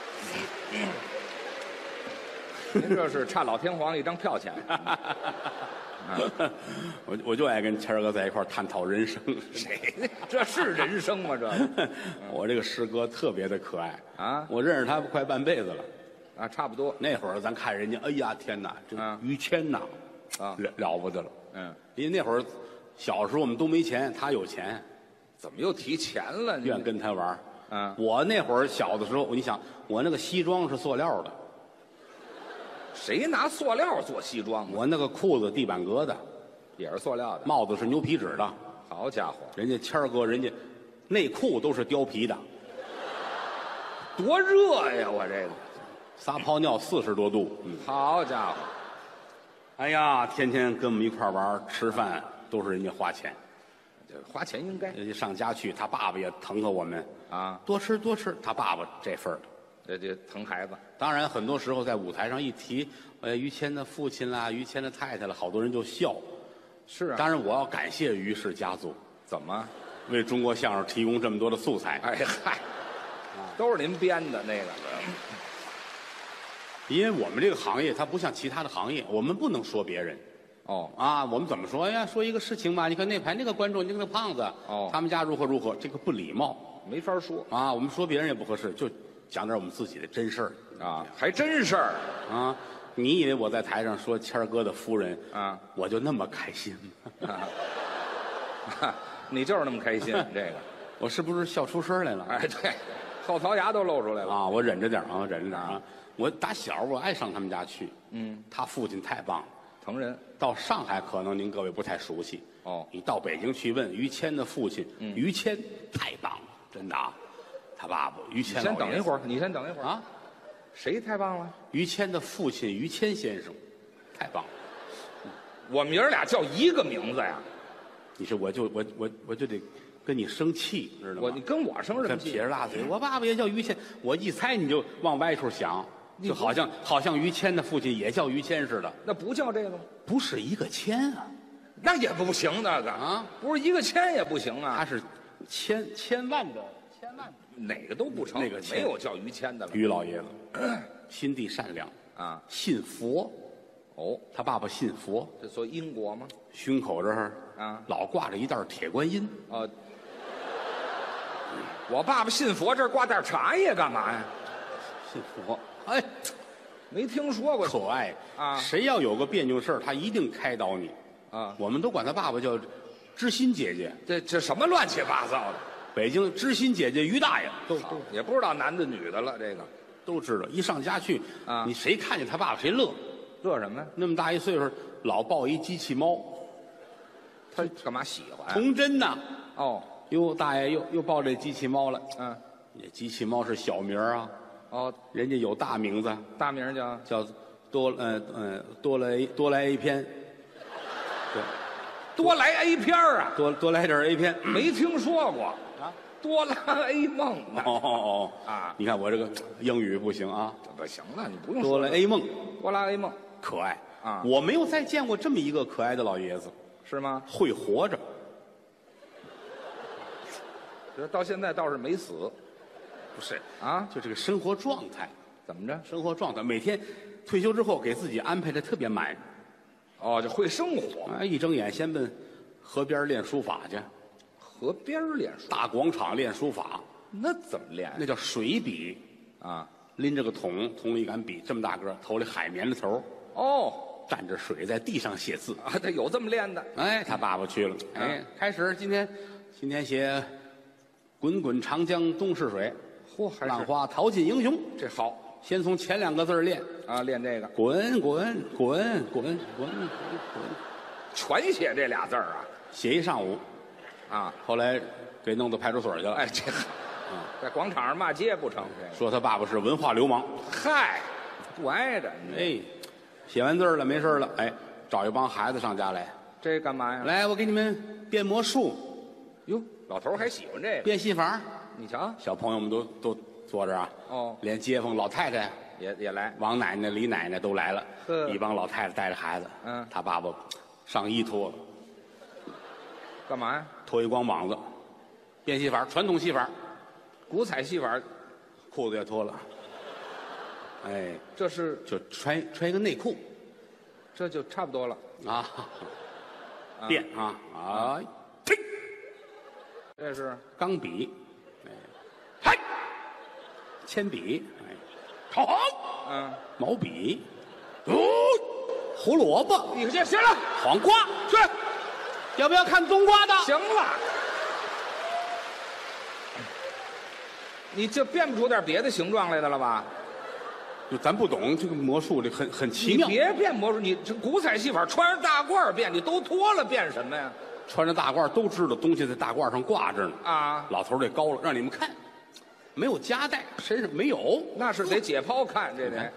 您这是差老天皇一张票钱。 我我就爱跟谦儿哥在一块儿探讨人生。 谁？这是人生吗？这个我这个师哥特别的可爱啊我认识他快半辈子了。 啊，差不多。 那会儿咱看人家，哎呀天哪，这啊于谦呐， 啊了了不得了。 嗯， 因为那会儿小时候我们都没钱，他有钱， 怎么又提钱了？你愿跟他玩儿。 嗯我那会儿小的时候，你想我那个西装是塑料的， 谁拿塑料做西装啊？ 我那个裤子地板革的， 也是塑料的。 帽子是牛皮纸的， 好家伙， 人家谦儿哥人家内裤都是貂皮的， 多热呀！我这个， 撒泡尿四十多度。嗯， 好家伙， 哎呀，天天跟我们一块儿玩儿吃饭都是人家花钱， 这花钱应该人家上家去，他爸爸也疼和我们， 啊， 多吃多吃，他爸爸这份儿的。 这这疼孩子当然，很多时候在舞台上一提，呃，于谦的父亲啦，于谦的太太了，好多人就笑。 是啊。 当然，我要感谢于氏家族， 怎么？ 为中国相声提供这么多的素材。 哎嗨，都是您编的那个。 因为我们这个行业，它不像其他的行业，我们不能说别人哦， 啊。我们怎么说呀？说一个事情吧，你看那排那个观众，那个胖子， 哦他们家如何如何，这个不礼貌没法说啊。我们说别人也不合适，就讲点我们自己的真事儿啊，还真事儿啊。你以为我在台上说谦儿哥的夫人啊， 我就那么开心吗？ 啊，你就是那么开心，这个， 我是不是笑出声来了？ 哎，对，后槽牙都露出来了。 啊，我忍着点儿啊，忍着点儿啊。我打小我爱上他们家去， 嗯， 他父亲太棒了。 疼人到上海可能您各位不太熟悉哦你到北京去问于谦的父亲， 嗯于谦太棒了，真的啊。他爸爸于你谦， 先等一会儿，你先等一会儿啊。 谁太棒了？ 于谦的父亲于谦先生，太棒了。 我们爷儿俩叫一个名字呀。 你说我就我我我就得跟你生气，知道吗？ 我你跟我生什么跟撇气？ 着大嘴，我爸爸也叫于谦，我一猜你就往歪处想。 就好像好像于谦的父亲也叫于谦似的， 那不叫这个吗？ 不是一个谦啊， 那也不行，那个啊， 不是一个千也不行啊， 他是千千万的千万的哪个都不成， 那个谦没有叫于谦的了。 于老爷子，心地善良啊， 信佛。 哦， 他爸爸信佛， 这说因果吗？ 胸口这儿啊老挂着一袋铁观音。 啊，我爸爸信佛，这儿挂袋茶叶干嘛呀？ 信佛，哎， 没听说过。 可爱啊谁要有个别扭事儿，他一定开导你。 啊， 我们都管他爸爸叫知心姐姐， 这这什么乱七八糟的？ 北京知心姐姐于大爷都都也不知道男的女的了，这个都知道。一上家去啊你谁看见他爸爸谁乐。 乐什么呀？ 那么大一岁数，老抱一机器猫， 他干嘛喜欢呀？ 童真呐。 哦， 哟，大爷又又抱这机器猫了。 嗯， 这机器猫是小名儿啊， 哦， 人家有大名字， 大名叫叫多呃呃多来多来 A 片，对， 多来 A 片儿啊， 多多来点 A 片。 没听说过啊。 多拉 A 梦呢？ 哦哦哦啊你看我这个英语不行啊， 不行了，你不用多来说了 A 梦多拉 A 梦可爱啊我没有再见过这么一个可爱的老爷子， 是吗？ 会活着。 这到现在倒是没死不是， 啊？ 就这个生活状态， 怎么着？ 生活状态，每天退休之后给自己安排的特别满。 哦，就会生活， 啊，一睁眼先奔河边练书法去， 河边儿练书， 大广场练书法， 那怎么练那叫水笔， 啊？ 拎着个桶，桶里一杆笔，这么大个儿，头里海绵的头， 哦蘸着水在地上写字。 啊，他有这么练的哎，他爸爸去了，哎，开始今天今天写“滚滚长江东逝水， 嚯，还浪是花淘尽英雄这好”。 先从前两个字儿练， 啊，练这个滚滚滚滚滚滚滚， 全写这俩字儿啊写一上午。 啊！ 后来给弄到派出所去了。 哎，这在广场上骂街不成？这说他爸爸是文化流氓。 嗨，不挨着。 哎，写完字儿了，没事儿了，哎，找一帮孩子上家来， 这干嘛呀？ 来，我给你们变魔术、 哟，老头儿还喜欢这个， 变戏法。 你瞧， 小朋友们都都坐这儿啊， 哦， 连街坊老太太、 也也来， 王奶奶、李奶奶都来了， 呵一帮老太太带着孩子， 嗯他爸爸上衣脱了， 干嘛呀？ 脱一光膀子，变戏法，传统戏法， 古彩戏法， 裤子也脱了，哎， 这是就穿穿一个内裤这就差不多了。 啊，变啊啊，呸， 这是钢笔，哎，嗨，铅笔，哎，好， 嗯， 毛笔，哦，胡萝卜， 你这行了， 黄瓜， 去， 要不要看冬瓜的？ 行了。你这变不出点别的形状来的了吧？ 就咱不懂这个魔术，这很很奇妙。 你别变魔术，你这古彩戏法穿上大褂变，你都脱了变什么呀？ 穿着大褂都知道东西在大褂上挂着呢。 啊， 老头儿这高了，让你们看，没有夹带，身上没有。 那是得解剖看，这得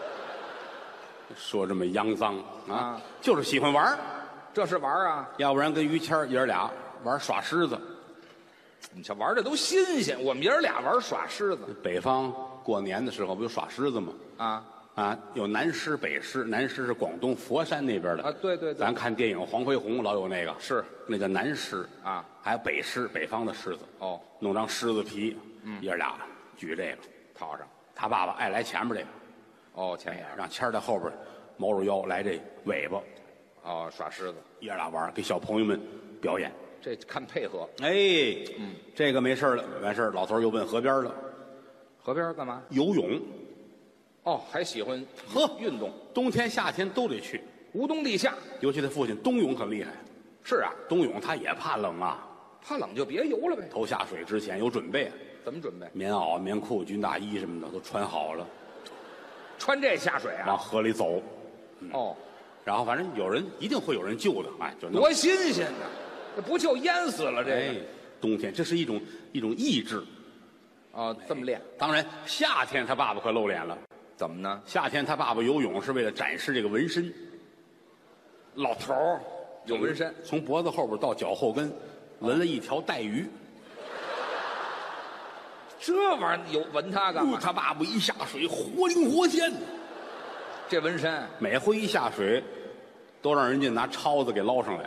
说这么肮脏啊， 啊就是喜欢玩儿这是玩儿啊！ 要不然跟于谦儿爷儿俩玩耍狮子。 你瞧玩的都新鲜，我们爷儿俩玩耍狮子北方过年的时候不就耍狮子吗？ 啊啊，有南狮、北狮，南狮是广东佛山那边的啊！对对对， 咱看电影《黄飞鸿》老有那个， 是那叫南狮啊， 还有北狮，北方的狮子。 哦， 弄张狮子皮，嗯，爷儿俩举这个套上他爸爸爱来前面这个， 哦，前眼让谦儿在后边猫着腰来这尾巴， 哦耍狮子， 爷儿俩玩儿给小朋友们表演。 这看配合。 哎，嗯，这个没事儿了，完事儿老头儿又奔河边儿了， 河边干嘛？ 游泳。 哦，还喜欢呵运动， 冬天夏天都得去， 无冬立夏。 尤其他父亲冬泳很厉害。 是啊， 冬泳他也怕冷啊， 怕冷就别游了呗。 头下水之前有准备啊， 怎么准备？ 棉袄、棉裤、军大衣什么的都穿好了， 穿这下水往啊？ 河里走。 哦， 然后反正有人一定会有人救的，哎，就弄多新鲜呐！这不就淹死了这哎个？， 冬天这是一种一种意志。 哦，这么练， 当然，夏天他爸爸可露脸了。 怎么呢？ 夏天他爸爸游泳是为了展示这个纹身， 老头儿有纹身， 从脖子后边到脚后跟，纹了一条带鱼。 这玩意儿有闻它干嘛？ 他爸爸一下水，活灵活现。 这纹身， 每回一下水，都让人家拿抄子给捞上来，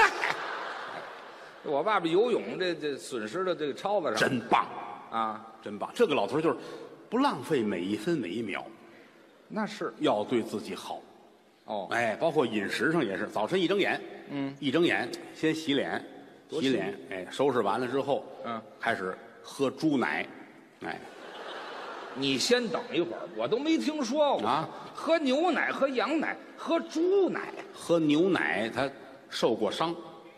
我爸爸游泳这这损失的这个抄子上真棒， 啊， 真棒！这个老头就是不浪费每一分每一秒， 那是要对自己好。 哦， 哎，包括饮食上也是，早晨一睁眼， 嗯， 一睁眼先洗脸， 多洗脸，哎，收拾完了之后， 嗯， 开始喝猪奶，哎， 你先等一会儿，我都没听说过啊， 喝牛奶、喝羊奶、喝猪奶， 喝牛奶他受过伤，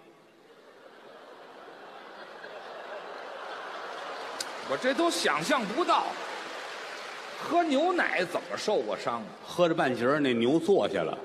我这都想象不到。喝牛奶怎么受过伤啊？ 喝着半截儿那牛坐下了。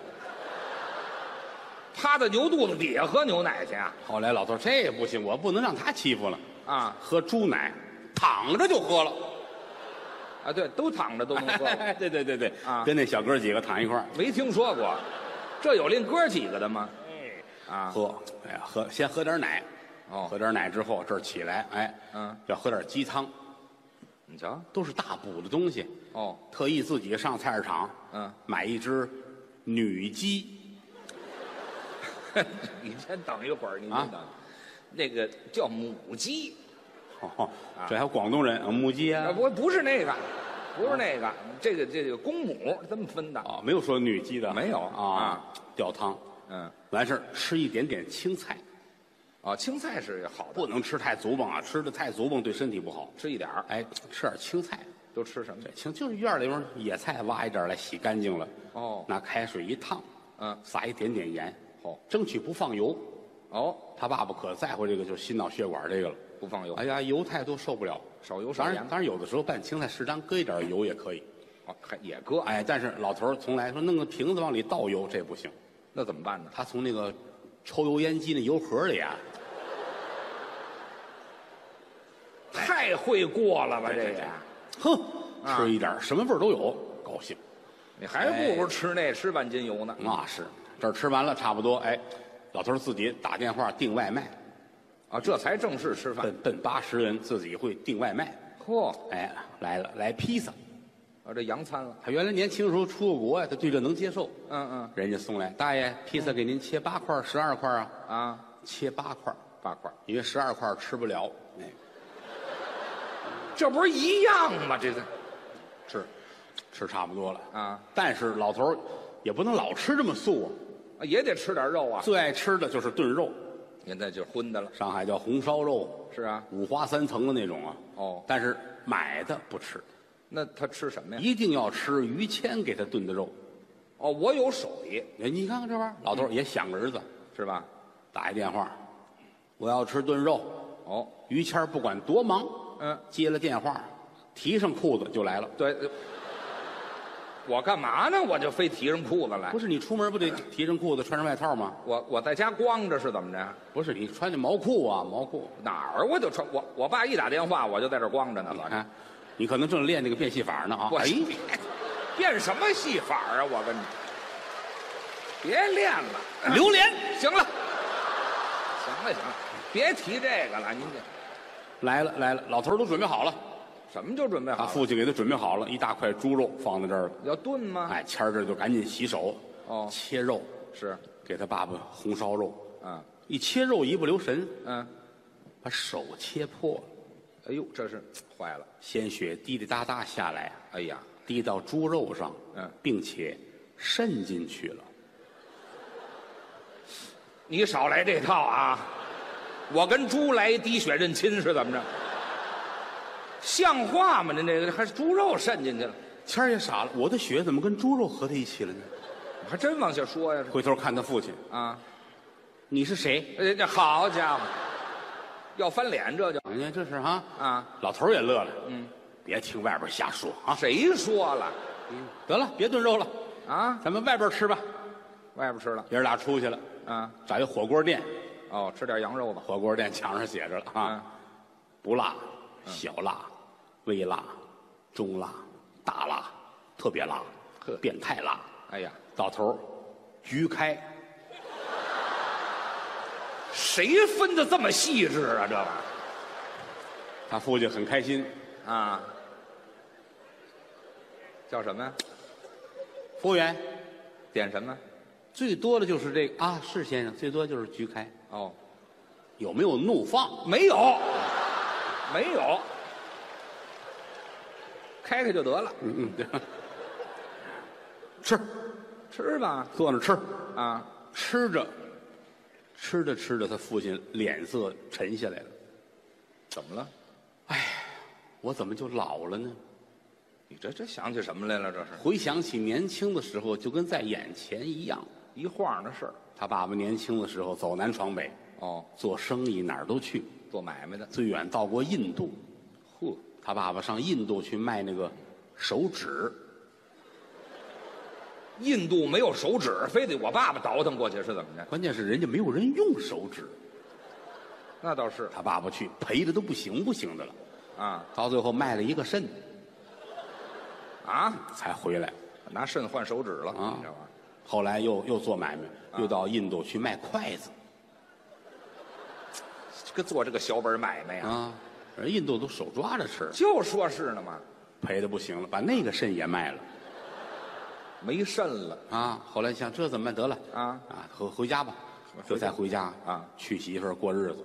趴在牛肚子底下喝牛奶去啊？ 后来老头儿这也不行，我不能让他欺负了， 啊喝猪奶，躺着就喝了。 啊，对，都躺着都能喝， 哎，对对对对， 啊跟那小哥几个躺一块儿没听说过，这有令哥几个的吗？啊， 喝，哎呀，喝先喝点奶， 哦喝点奶之后这儿起来，哎， 嗯， 要喝点鸡汤， 你瞧， 都是大补的东西。 哦， 特意自己上菜市场， 嗯， 买一只女鸡， 你先等一会儿，你先啊等，那个叫母鸡， 哦，这还有广东人啊，母鸡啊啊，，不不是那个，不是那个，这个这个公母这么分的， 哦，没有说女鸡的， 没有啊啊， 吊汤， 嗯， 完事儿吃一点点青菜， 哦，青菜是好的， 不能吃太足蹦啊，吃的太足蹦对身体不好。 吃一点儿， 哎，吃点青菜， 都吃什么这？青就是院里边野菜挖一点来洗干净了， 哦， 拿开水一烫， 嗯， 撒一点点盐， 哦争取不放油。 哦， 他爸爸可在乎这个，就是心脑血管这个了。 不放油， 哎呀，油太多受不了， 少油少盐当然，，当然有的时候拌青菜适当搁一点油也可以。 哦，还也搁， 哎，但是老头儿从来说弄个瓶子往里倒油，这不行。 那怎么办呢？ 他从那个抽油烟机那油盒里啊， 太会过了吧， 对对这个， 哼， 啊吃一点什么味儿都有，高兴。 你还不如吃那吃半斤油呢。 那是，这儿吃完了差不多，哎，老头儿自己打电话订外卖， 啊，这才正式吃饭。 奔奔八十人自己会订外卖。 嚯， 哎，来了，来披萨。 啊，这洋餐了。 他原来年轻时候出过国呀，他对这能接受。 嗯嗯人家送来，大爷，披萨给您切八块儿、十二块儿啊？ 啊， 切八块儿， 八块儿， 因为十二块儿吃不了。哎， 这不是一样吗？这个吃，吃差不多了。 啊， 但是老头儿也不能老吃这么素啊， 啊也得吃点肉啊。 最爱吃的就是炖肉， 现在就是荤的了。 上海叫红烧肉， 是啊。 五花三层的那种啊。 哦， 但是买的不吃， 那他吃什么呀？ 一定要吃于谦给他炖的肉。 哦，我有手艺， 哎，你看看这玩意儿，老头儿也想儿子， 是吧？ 打一电话，我要吃炖肉。 哦， 于谦儿不管多忙， 嗯， 接了电话，提上裤子就来了。 对，我干嘛呢？我就非提上裤子来不。是你出门不得提上裤子穿上外套吗？ 我我在家光着是怎么着？ 不是你穿的毛裤啊，毛裤。 哪儿我就穿我我爸一打电话我就在这儿光着呢。 你看，你可能正练那个变戏法呢啊！ 我哎， 变什么戏法啊？我跟你，别练了， 榴莲行了，行了行了，别提这个了。您这来了来了，老头儿都准备好了， 什么就准备好他了？ 父亲给他准备好了一大块猪肉放在这儿了。 要炖吗？ 哎，谦儿这就赶紧洗手， 哦切肉， 是， 给他爸爸红烧肉， 嗯一切肉一不留神， 嗯， 把手切破了， 哎呦，这是坏了。 鲜血滴滴答答下来， 哎呀， 滴到猪肉上， 嗯并且渗进去了。 你少来这套啊！我跟猪来一滴血认亲是怎么着？像话吗？您这个还是猪肉渗进去了， 谦儿也傻了，我的血怎么跟猪肉合在一起了呢？ 还真往下说呀回头看他父亲， 啊！ 你是谁？ 哎，这好家伙，要翻脸这就人家这是哈啊！ 老头儿也乐了， 嗯， 别听外边瞎说啊！ 谁说了得了，别炖肉了， 啊？ 咱们外边吃吧。 外边吃了爷儿俩出去了， 啊？ 找一火锅店， 哦，吃点羊肉吧。 火锅店墙上写着了啊， 嗯不辣、小辣、微辣、中辣、大辣、特别辣、 呵变态辣。 哎呀， 到头儿局开， 谁分的这么细致啊？这玩意他父亲很开心， 啊，叫什么呀？ 服务员， 点什么？ 最多的就是这个啊，是先生，最多就是菊开。 哦， 有没有怒放？ 没有，没有，开开就得了。 嗯嗯，对。吃， 吃吧。 坐那吃， 啊， 吃着，吃着吃着，他父亲脸色沉下来了。 怎么了？ 我怎么就老了呢？ 你这这想起什么来了？这是回想起年轻的时候，就跟在眼前一样。 一晃的事儿。 他爸爸年轻的时候走南闯北， 哦， 做生意哪儿都去， 做买卖的。 最远到过印度。 嚯， 他爸爸上印度去卖那个手指， 印度没有手指，非得我爸爸倒腾过去是怎么着？ 关键是人家没有人用手指。 那倒是他爸爸去赔的都不行不行的了， 啊到最后卖了一个肾啊， 才回来。 拿肾换手指了啊你知道吧？ 后来又又做买卖，又到印度去卖筷子跟做这个小本买卖呀， 啊，人印度都手抓着吃， 就说是呢嘛， 赔的不行了，把那个肾也卖了没肾了啊。后来想这怎么办？得了啊啊，回回家吧，这才回家啊， 娶媳妇儿过日子。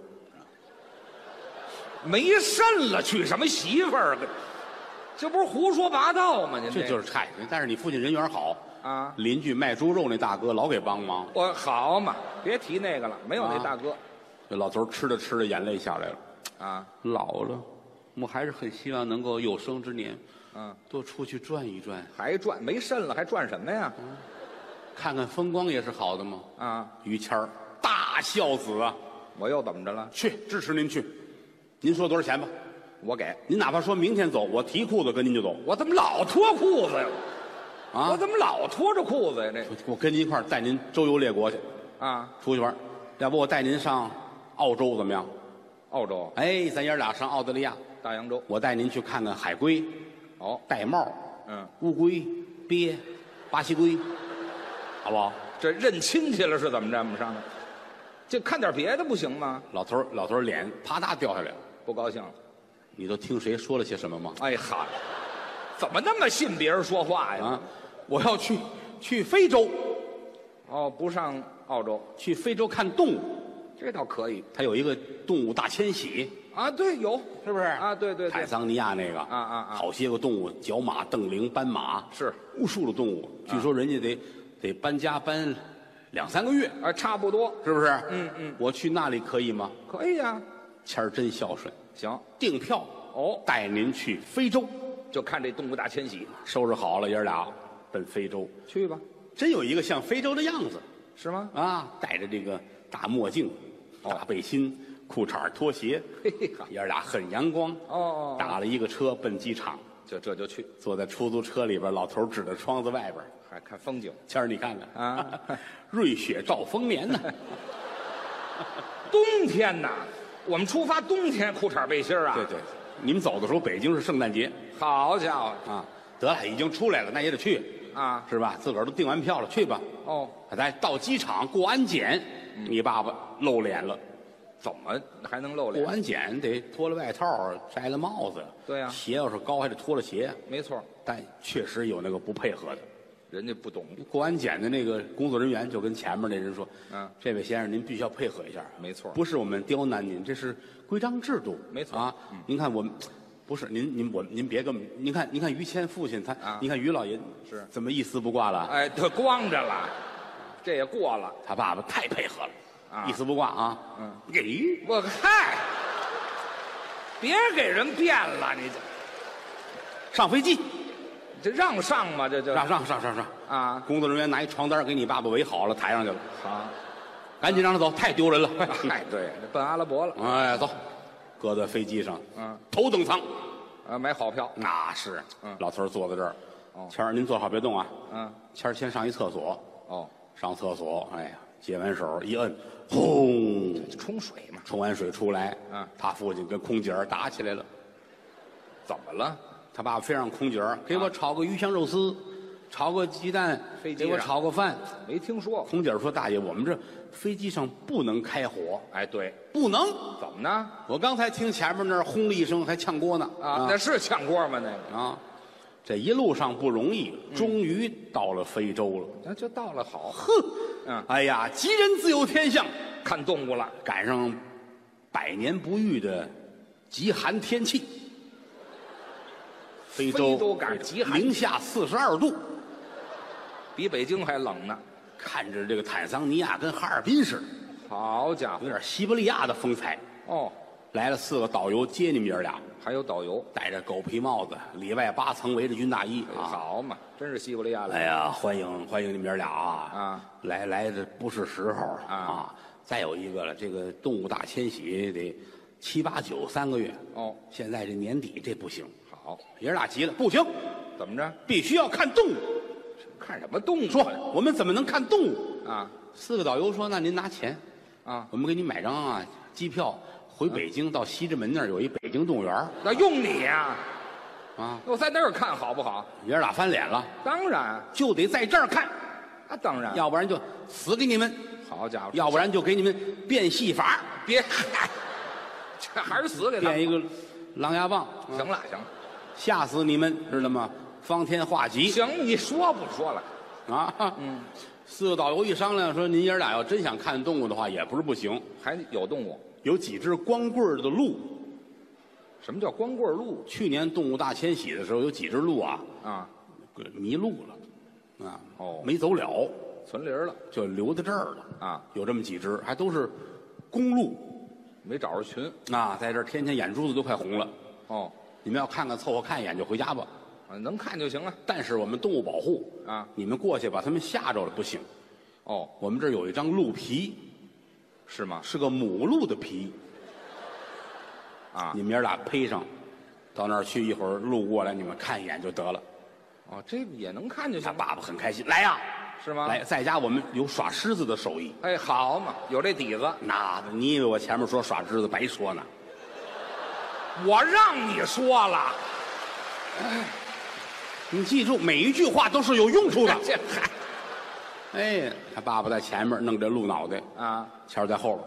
没肾了，娶什么媳妇儿？这不是胡说八道吗？您这就是是嗨，但是你父亲人缘好啊， 邻居卖猪肉那大哥老给帮忙。 我好嘛，别提那个了，没有那啊大哥这老头儿吃着吃着眼泪下来了， 啊， 老了，我还是很希望能够有生之年， 嗯， 多出去转一转， 还赚没肾了，还赚什么呀？ 看看风光也是好的嘛。 啊， 于谦儿大孝子啊， 我又怎么着了？ 去支持您去，您说多少钱吧？ 我给， 您哪怕说明天走，我提裤子跟您就走我怎么老脱裤子呀？ 啊！ 我怎么老脱着裤子呀？这我跟您一块儿带您周游列国去， 啊， 出去玩儿，要不我带您上澳洲怎么样？ 澳洲哎，咱爷俩上澳大利亚， 大洋洲我带您去看看海龟、 哦， 玳瑁、 嗯， 乌龟、鳖、巴西龟，好不好？ 这认亲戚了是怎么着？我们上来，这看点别的不行吗？ 老头儿老头儿脸啪嗒掉下来了。 不高兴了。 你都听谁说了些什么吗？ 哎哈，怎么那么信别人说话呀？ 啊，我要去去非洲， 哦，不上澳洲， 去非洲看动物。 这倒可以它有一个动物大迁徙， 啊。对，有是不是？ 啊，对对对坦，桑尼亚那个啊啊啊好些个动物，角马、瞪羚、斑马， 是无数的动物。据说人家得得搬家搬两三个月， 啊，差不多， 是不是？ 嗯嗯， 我去那里可以吗？ 可以呀、 谦儿真孝顺， 行， 订票哦， 带您去非洲， 就看这动物大迁徙， 收拾好了，爷儿俩奔非洲。 去吧， 真有一个像非洲的样子是吗？ 啊，戴着这个大墨镜、大背心、裤衩、拖鞋， 嘿嘿哈， 爷儿俩很阳光。 哦哦， 打了一个车奔机场， 就这就去， 坐在出租车里边，老头指着窗子外边， 还看风景谦儿你看看啊， 瑞雪兆丰年呢。 冬天呐，我们出发冬天裤衩背心儿啊， 对对，你们走的时候北京是圣诞节好家伙啊，得了，已经出来了，那也得去， 啊， 是吧？自个儿都订完票了，去吧。 哦， 咱到机场过安检，你爸爸露脸了。 怎么还能露过脸？ 安检得脱了外套，摘了帽子， 对呀鞋要是高还得脱了鞋。 没错， 但确实有那个不配合的。 人家不懂， 过安检的那个工作人员就跟前面那人说：“ 嗯， 这位先生，您必须要配合一下。 没错不是我们刁难您，这是规章制度。 没错啊，您看我们。”不是您，您我您别跟我们，您看，您看于谦父亲他， 啊您看于老爷是怎么一丝不挂了？ 哎，这光着了，这也过了， 他爸爸太配合了， 啊一丝不挂啊。 嗯， 给我嗨，别给人变了，你上飞机， 这这让上吗？这就上上上上上， 啊， 工作人员拿一床单给你爸爸围好了，抬上去了， 好， 赶紧让他走，太丢人了。 嗨，对，这奔阿拉伯了， 哎，走，搁在飞机上， 嗯， 头等舱， 啊，买好票， 那是， 嗯老头儿坐在这儿， 哦谦儿您坐好别动啊， 嗯， 谦儿先上一厕所， 哦， 上厕所，哎呀，接完手一摁，轰， 冲水嘛， 冲完水出来， 嗯他父亲跟空姐儿打起来了， 怎么了？ 他爸爸非让空姐儿给我炒个鱼香肉丝， 炒个鸡蛋， 飞机给我上炒个饭。 没听说过。 空姐说：“大爷，我们这飞机上不能开火， 哎，对， 不能。 怎么呢？ 我刚才听前面那儿轰了一声，还呛锅呢。 啊，那是炝锅吗？那个啊，这一路上不容易，终于到了非洲了。 那就到了好， 哼， 嗯， 哎呀，吉人自有天相， 看动物了。 赶上百年不遇的极寒天气。非洲非洲赶上极寒零下四十二度， 比北京还冷呢。 看着这个坦桑尼亚跟哈尔滨似的， 好家伙有！点西伯利亚的风采。 哦， 来了四个导游接你们爷儿俩， 还有导游， 戴着狗皮帽子，里外八层围着军大衣啊。 好嘛，真是西伯利亚来。 哎呀，欢迎欢迎你们爷儿俩啊！ 啊， 来来的不是时候啊啊！再有一个了，这个动物大迁徙得七八九三个月。 哦， 现在这年底这不行， 好， 爷儿俩急了，不行， 怎么着？ 必须要看动物。 看什么动物？ 说我们怎么能看动物？ 啊四个导游说：“那您拿钱， 啊， 我们给你买张啊机票回北京，到西直门那儿有一北京动物园那用你呀、 啊。 我在那儿看好不好？ 爷儿俩翻脸了， 当然， 就得在这儿看， 那当然。 要不然就死给你们， 好家伙， 要不然就给你们变戏法， 别，这还是死给他变一个狼牙棒， 行了行了吓死你们，知道吗？方天画戟行，你说不说了？ 啊！嗯，四个导游一商量说，您爷儿俩要真想看动物的话，也不是不行。 还有动物？ 有几只光棍儿的鹿， 什么叫光棍鹿去年动物大迁徙的时候，有几只鹿啊， 啊？ 迷路了，啊， 哦没走了， 存零了就留在这儿了。 啊？ 有这么几只，还都是公鹿没找着群啊，在这儿天天眼珠子都快红了。 哦， 你们要看看，凑合看一眼就回家吧。 啊，能看就行了但是我们动物保护啊。 你们过去把它们吓着了不行。 哦， 我们这儿有一张鹿皮， 是吗？ 是个母鹿的皮， 啊你，们爷俩披上，到那儿去一会儿，鹿过来，你们看一眼就得了。 哦，这也能看就行， 他爸爸很开心，来呀， 是吗？ 来，在家我们有耍狮子的手艺。 哎，好嘛，有这底子， 那你以为我前面说耍狮子白说呢？ 我让你说了， 你记住，每一句话都是有用处的。 这还哎，他爸爸在前面弄这鹿脑袋， 啊， 谦儿在后边，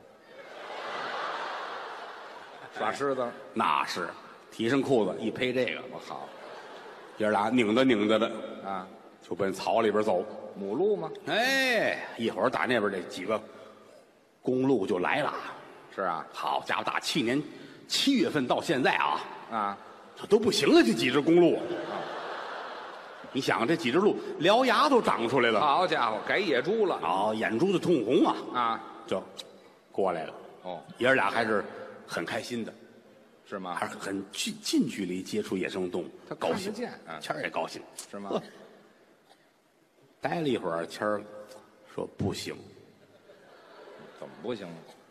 耍狮子， 那是提上裤子一披这个， 我好爷儿俩拧着拧着的啊， 就奔草里边走。 母鹿吗？ 哎，一会儿打那边这几个公鹿就来了。 是啊， 好家伙，打去年七月份到现在啊， 啊， 这都不行了，这几只公鹿。你想这几只鹿獠牙都长出来了， 好家伙，改野猪了啊，眼珠子通红啊， 啊！ 就过来了。 哦， 爷儿俩还是很开心的， 是吗？ 还是很近近距离接触野生动物， 他高兴看得见啊谦儿也高兴， 是吗呵？待了一会儿，谦儿说不行， 怎么不行？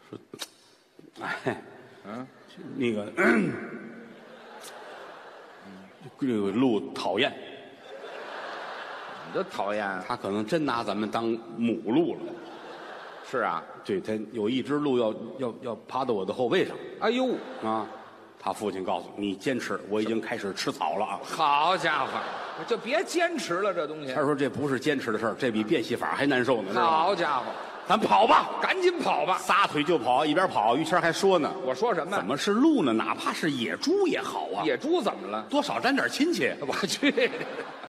哎， 嗯， 那个，这个鹿讨厌， 你这讨厌啊？ 他可能真拿咱们当母鹿了。 是啊， 对他有一只鹿要要要趴到我的后背上哎呦， 啊！他父亲告诉你坚持，我已经开始吃草了啊。 好家伙，就别坚持了，这东西他。说这不是坚持的事儿，这比变戏法还难受呢。知道吗好家伙， 咱跑吧， 赶紧跑吧！ 撒腿就跑，一边跑于谦还说呢， 我说什么？ 怎么是鹿呢？哪怕是野猪也好啊， 野猪怎么了？ 多少沾点亲戚。 我去！